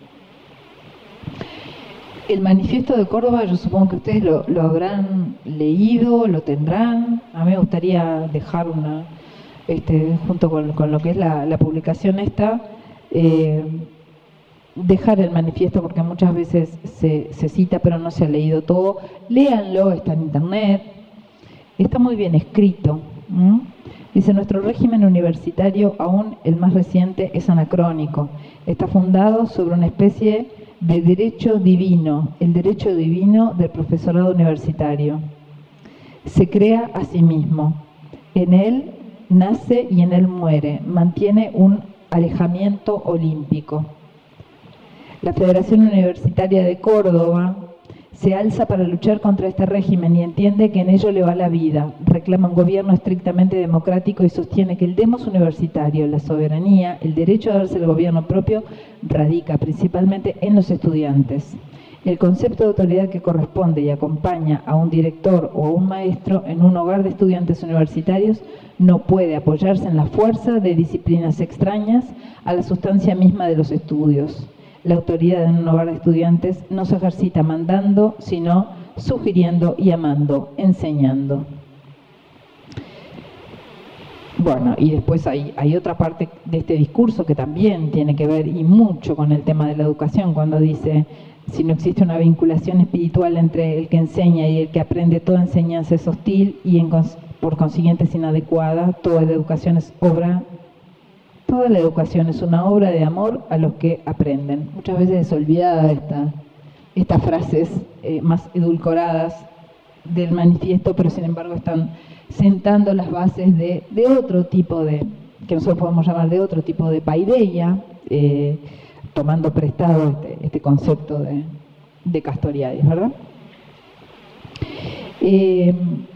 El manifiesto de Córdoba, yo supongo que ustedes lo, lo habrán leído, lo tendrán. A mí me gustaría dejar una, este, junto con, con lo que es la, la publicación esta, eh, dejar el manifiesto porque muchas veces se, se cita pero no se ha leído todo. Léanlo, está en internet, está muy bien escrito. ¿Mm? Dice, nuestro régimen universitario, aún el más reciente, es anacrónico. Está fundado sobre una especie de derecho divino, el derecho divino del profesorado universitario. Se crea a sí mismo. En él nace y en él muere. Mantiene un alejamiento olímpico. La Federación Universitaria de Córdoba se alza para luchar contra este régimen y entiende que en ello le va la vida. Reclama un gobierno estrictamente democrático y sostiene que el demos universitario, la soberanía, el derecho a darse el gobierno propio, radica principalmente en los estudiantes. El concepto de autoridad que corresponde y acompaña a un director o a un maestro en un hogar de estudiantes universitarios no puede apoyarse en la fuerza de disciplinas extrañas a la sustancia misma de los estudios. La autoridad en un hogar de estudiantes no se ejercita mandando, sino sugiriendo y amando, enseñando. Bueno, y después hay, hay otra parte de este discurso que también tiene que ver y mucho con el tema de la educación, cuando dice, si no existe una vinculación espiritual entre el que enseña y el que aprende, toda enseñanza es hostil y en, por consiguiente es inadecuada, toda la educación es obra Toda la educación es una obra de amor a los que aprenden. Muchas veces es olvidada esta, estas frases eh, más edulcoradas del manifiesto, pero sin embargo están sentando las bases de, de otro tipo de, que nosotros podemos llamar de otro tipo de paideia, eh, tomando prestado este, este concepto de, de Castoriadis, ¿verdad? Eh,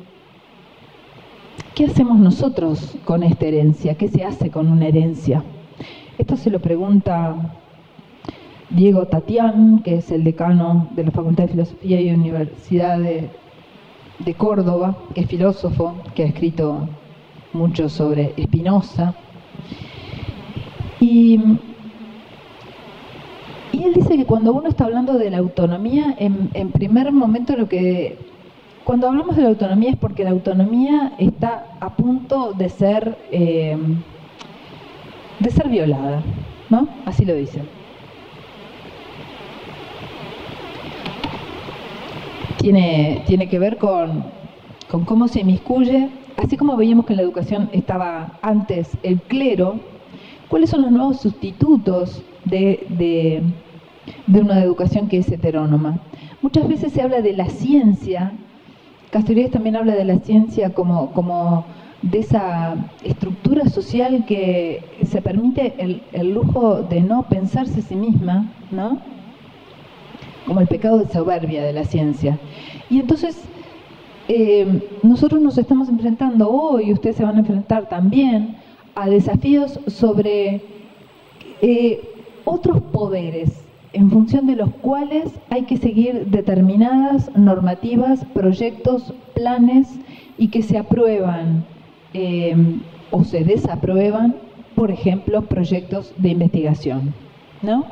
¿Qué hacemos nosotros con esta herencia? ¿Qué se hace con una herencia? Esto se lo pregunta Diego Tatián, que es el decano de la Facultad de Filosofía y Universidad de, de Córdoba, que es filósofo, que ha escrito mucho sobre Spinoza. Y Y él dice que cuando uno está hablando de la autonomía, en, en primer momento lo que... Cuando hablamos de la autonomía es porque la autonomía está a punto de ser, eh, de ser violada, ¿no? Así lo dice. Tiene, tiene que ver con, con cómo se inmiscuye, así como veíamos que en la educación estaba antes el clero, cuáles son los nuevos sustitutos de, de, de una educación que es heterónoma. Muchas veces se habla de la ciencia, Castoriadis también habla de la ciencia como, como de esa estructura social que se permite el, el lujo de no pensarse a sí misma, ¿no? Como el pecado de soberbia de la ciencia. Y entonces eh, nosotros nos estamos enfrentando hoy, ustedes se van a enfrentar también a desafíos sobre eh, otros poderes en función de los cuales hay que seguir determinadas normativas, proyectos, planes y que se aprueban eh, o se desaprueban, por ejemplo, proyectos de investigación, ¿no?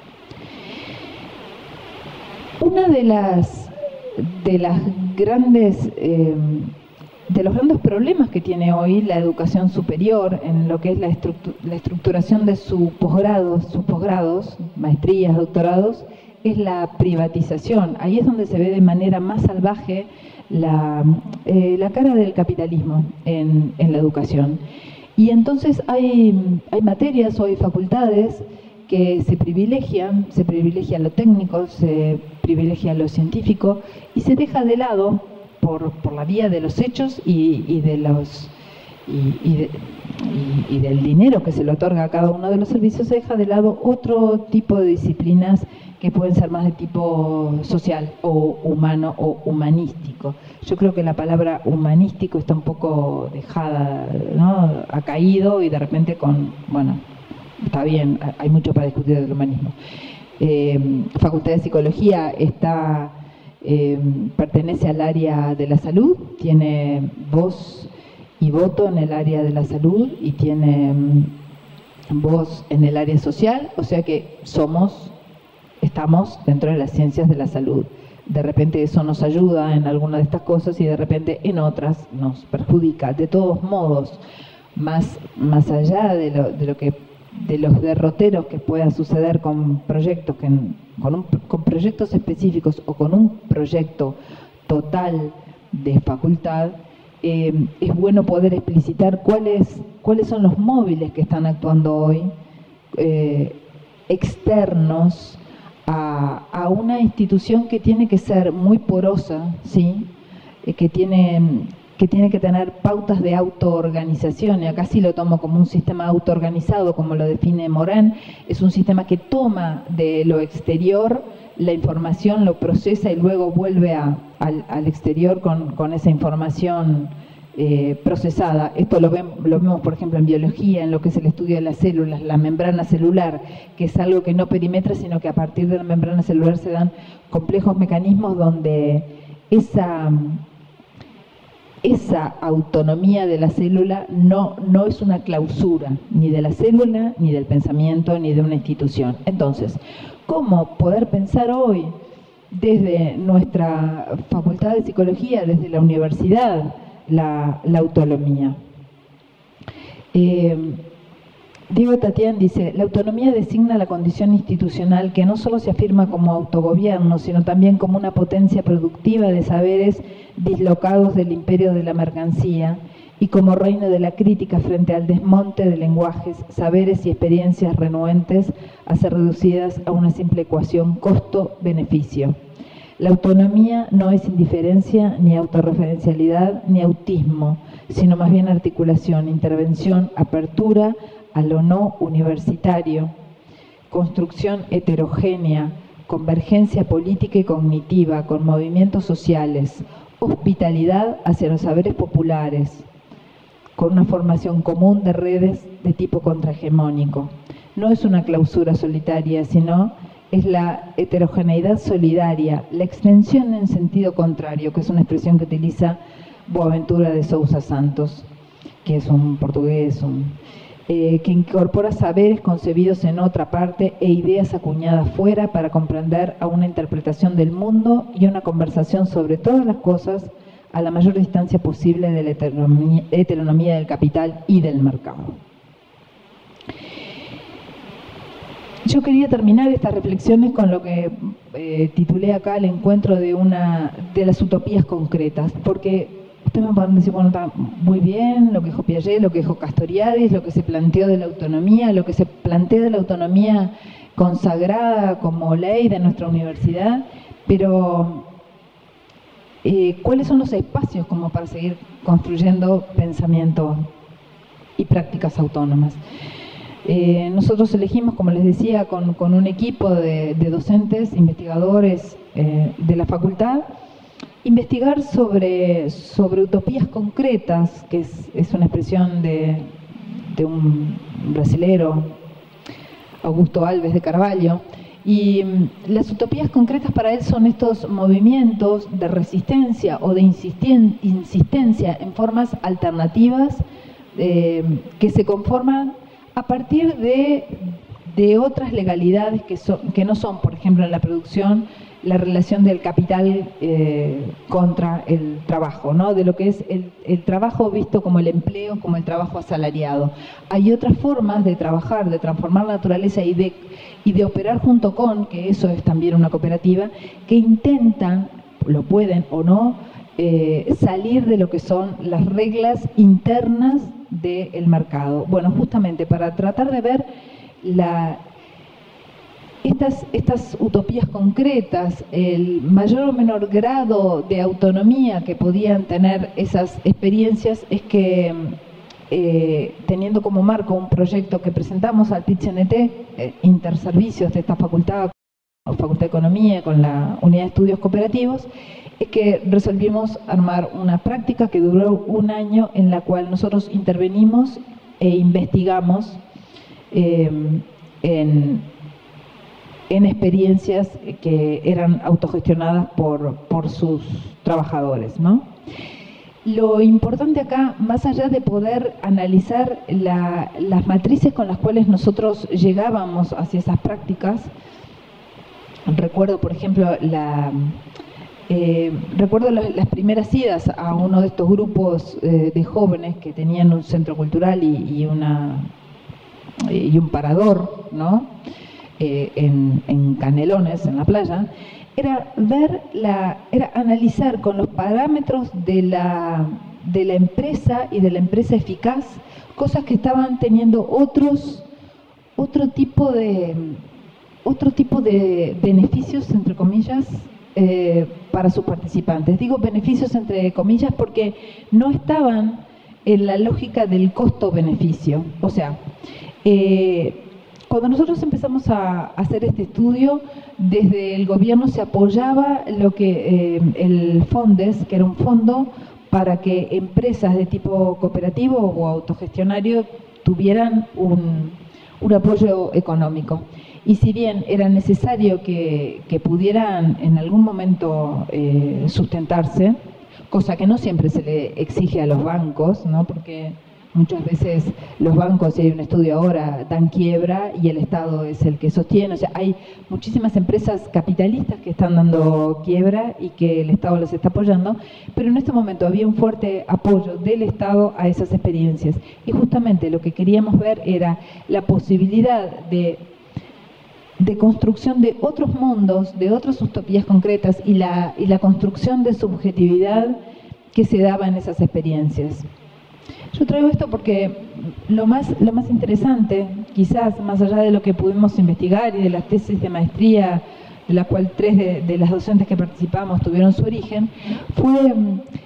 Una de las, de las grandes, eh, de los grandes problemas que tiene hoy la educación superior en lo que es la, estructu la estructuración de sus posgrados, sus posgrados, maestrías, doctorados, es la privatización. Ahí es donde se ve de manera más salvaje la, eh, la cara del capitalismo en, en la educación. Y entonces hay, hay materias o hay facultades que se privilegian, se privilegia lo técnico, se privilegia lo científico y se deja de lado por, por la vía de los hechos y, y de los y, y, de, y, y del dinero que se le otorga a cada uno de los servicios, se deja de lado otro tipo de disciplinas que pueden ser más de tipo social o humano o humanístico. Yo creo que la palabra humanístico está un poco dejada, ¿no? Ha caído y de repente con, bueno, está bien, hay mucho para discutir del humanismo. Eh, Facultad de Psicología está, eh, pertenece al área de la salud, tiene voz y voto en el área de la salud y tiene um, voz en el área social, o sea que somos, estamos dentro de las ciencias de la salud. De repente eso nos ayuda en alguna de estas cosas y de repente en otras nos perjudica. De todos modos, más, más allá de lo, de lo que de los derroteros que pueda suceder con proyectos que, con, un, con proyectos específicos o con un proyecto total de facultad, eh, es bueno poder explicitar cuáles cuáles son los móviles que están actuando hoy eh, externos a, a una institución que tiene que ser muy porosa, ¿sí? Eh, que tiene que tiene que tener pautas de autoorganización, y acá sí lo tomo como un sistema autoorganizado, como lo define Morán. Es un sistema que toma de lo exterior la información, lo procesa y luego vuelve a, al, al exterior con, con esa información eh, procesada. Esto lo, ven, lo vemos, por ejemplo, en biología, en lo que es el estudio de las células, la membrana celular, que es algo que no perimetra, sino que a partir de la membrana celular se dan complejos mecanismos donde esa... esa autonomía de la célula no, no es una clausura, ni de la célula, ni del pensamiento, ni de una institución. Entonces, ¿cómo poder pensar hoy desde nuestra Facultad de Psicología, desde la universidad, la, la autonomía? Eh, Diego Tatián dice, la autonomía designa la condición institucional que no solo se afirma como autogobierno, sino también como una potencia productiva de saberes dislocados del imperio de la mercancía y como reino de la crítica frente al desmonte de lenguajes, saberes y experiencias renuentes a ser reducidas a una simple ecuación costo-beneficio. La autonomía no es indiferencia, ni autorreferencialidad, ni autismo, sino más bien articulación, intervención, apertura a lo no universitario, construcción heterogénea, convergencia política y cognitiva con movimientos sociales, hospitalidad hacia los saberes populares, con una formación común de redes de tipo contrahegemónico. No es una clausura solitaria, sino es la heterogeneidad solidaria, la extensión en sentido contrario, que es una expresión que utiliza Boaventura de Sousa Santos, que es un portugués, un... eh, que incorpora saberes concebidos en otra parte e ideas acuñadas fuera para comprender a una interpretación del mundo y una conversación sobre todas las cosas a la mayor distancia posible de la heteronomía, heteronomía del capital y del mercado. Yo quería terminar estas reflexiones con lo que eh, titulé acá el encuentro de una de las utopías concretas, porque ustedes me pueden decir, bueno, está muy bien lo que dijo Piaget, lo que dijo Castoriadis, lo que se planteó de la autonomía, lo que se plantea de la autonomía consagrada como ley de nuestra universidad, pero eh, ¿cuáles son los espacios como para seguir construyendo pensamiento y prácticas autónomas? Eh, nosotros elegimos, como les decía, con, con un equipo de, de docentes, investigadores eh, de la facultad, investigar sobre, sobre utopías concretas, que es, es una expresión de, de un brasilero, Augusto Alves de Carvalho, y las utopías concretas para él son estos movimientos de resistencia o de insisten, insistencia en formas alternativas eh, que se conforman a partir de, de otras legalidades que, son, que no son, por ejemplo, en la producción, la relación del capital eh, contra el trabajo, ¿no? De lo que es el, el trabajo visto como el empleo, como el trabajo asalariado. Hay otras formas de trabajar, de transformar la naturaleza y de, y de operar junto con, que eso es también una cooperativa, que intentan, lo pueden o no, eh, salir de lo que son las reglas internas del mercado. Bueno, justamente para tratar de ver la, estas, estas utopías concretas, el mayor o menor grado de autonomía que podían tener esas experiencias, es que eh, teniendo como marco un proyecto que presentamos al P I T C N T, eh, interservicios de esta facultad, Facultad de Economía con la Unidad de Estudios Cooperativos, es que resolvimos armar una práctica que duró un año en la cual nosotros intervenimos e investigamos eh, en, en experiencias que eran autogestionadas por, por sus trabajadores, ¿no? Lo importante acá, más allá de poder analizar la, las matrices con las cuales nosotros llegábamos hacia esas prácticas, recuerdo, por ejemplo, la... Eh, recuerdo las, las primeras idas a uno de estos grupos eh, de jóvenes que tenían un centro cultural y, y, una, y un parador, ¿no? Eh, en, en Canelones, en la playa, era ver la, era analizar con los parámetros de la, de la empresa y de la empresa eficaz cosas que estaban teniendo otros, otro tipo de, otro tipo de beneficios, entre comillas, Eh, para sus participantes. Digo beneficios entre comillas porque no estaban en la lógica del costo-beneficio. O sea, eh, cuando nosotros empezamos a hacer este estudio, desde el gobierno se apoyaba lo que eh, el FONDES, que era un fondo para que empresas de tipo cooperativo o autogestionario tuvieran un, un apoyo económico. Y si bien era necesario que, que pudieran en algún momento eh, sustentarse, cosa que no siempre se le exige a los bancos, ¿no? Porque muchas veces los bancos, si hay un estudio ahora, dan quiebra y el Estado es el que sostiene. O sea, hay muchísimas empresas capitalistas que están dando quiebra y que el Estado las está apoyando, pero en este momento había un fuerte apoyo del Estado a esas experiencias. Y justamente lo que queríamos ver era la posibilidad de de construcción de otros mundos, de otras utopías concretas y la, y la construcción de subjetividad que se daba en esas experiencias. Yo traigo esto porque lo más, lo más interesante, quizás más allá de lo que pudimos investigar y de las tesis de maestría, de la cual tres de, de las docentes que participamos tuvieron su origen, fue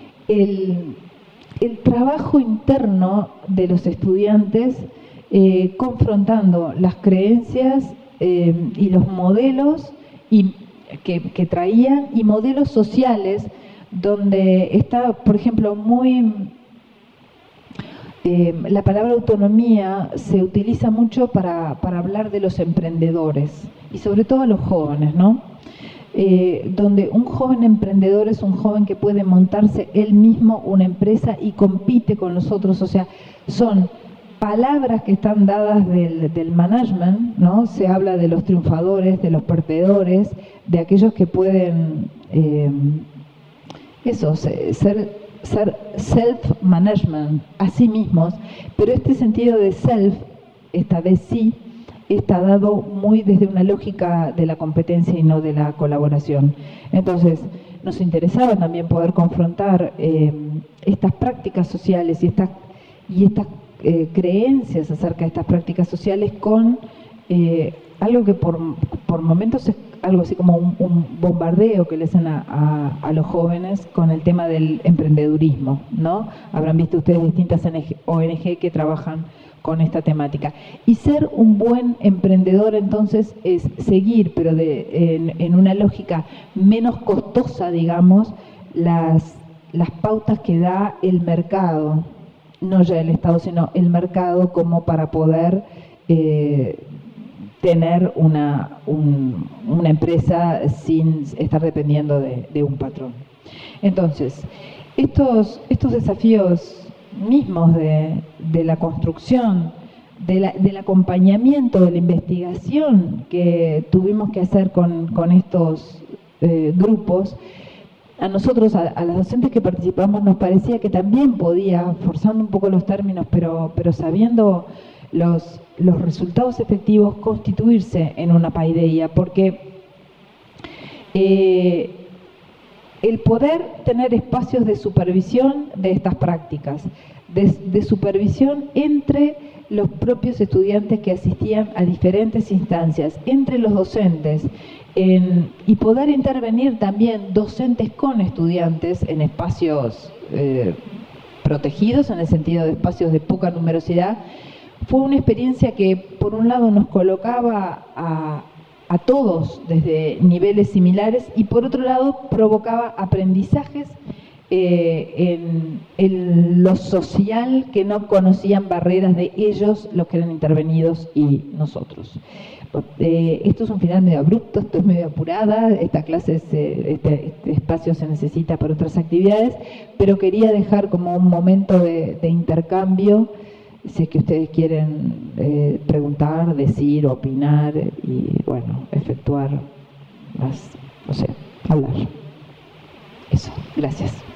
el, el trabajo interno de los estudiantes eh, confrontando las creencias Eh, y los modelos y, que, que traían y modelos sociales donde está, por ejemplo, muy eh, la palabra autonomía se utiliza mucho para, para hablar de los emprendedores y sobre todo a los jóvenes, ¿no? Eh, donde un joven emprendedor es un joven que puede montarse él mismo una empresa y compite con los otros, o sea, son palabras que están dadas del, del management, ¿no? Se habla de los triunfadores, de los perdedores, de aquellos que pueden, eh, eso, ser, ser self-management a sí mismos, pero este sentido de self, esta vez sí, está dado muy desde una lógica de la competencia y no de la colaboración. Entonces, nos interesaba también poder confrontar eh, estas prácticas sociales y estas, y estas eh, creencias acerca de estas prácticas sociales con eh, algo que por, por momentos es algo así como un, un bombardeo que le hacen a, a, a los jóvenes con el tema del emprendedurismo, ¿no? Habrán visto ustedes distintas O N G que trabajan con esta temática. Y ser un buen emprendedor entonces es seguir, pero de, en, en una lógica menos costosa, digamos, las, las pautas que da el mercado, no ya el Estado, sino el mercado, como para poder eh, tener una, un, una empresa sin estar dependiendo de, de un patrón. Entonces, estos, estos desafíos mismos de, de la construcción, de la, del acompañamiento, de la investigación que tuvimos que hacer con, con estos eh, grupos, a nosotros, a, a las docentes que participamos, nos parecía que también podía, forzando un poco los términos, pero, pero sabiendo los, los resultados efectivos, constituirse en una paideia, porque eh, el poder tener espacios de supervisión de estas prácticas, de, de supervisión entre los propios estudiantes que asistían a diferentes instancias, entre los docentes, en, y poder intervenir también docentes con estudiantes en espacios eh, protegidos, en el sentido de espacios de poca numerosidad, fue una experiencia que por un lado nos colocaba a a todos desde niveles similares y por otro lado provocaba aprendizajes eh, en, en lo social que no conocían barreras de ellos, los que eran intervenidos y nosotros. Eh, esto es un final medio abrupto, esto es medio apurada, esta clase, se, este, este espacio se necesita para otras actividades, pero quería dejar como un momento de, de intercambio. Si es que ustedes quieren eh, preguntar, decir, opinar y, bueno, efectuar, las, no sé, hablar. Eso, gracias.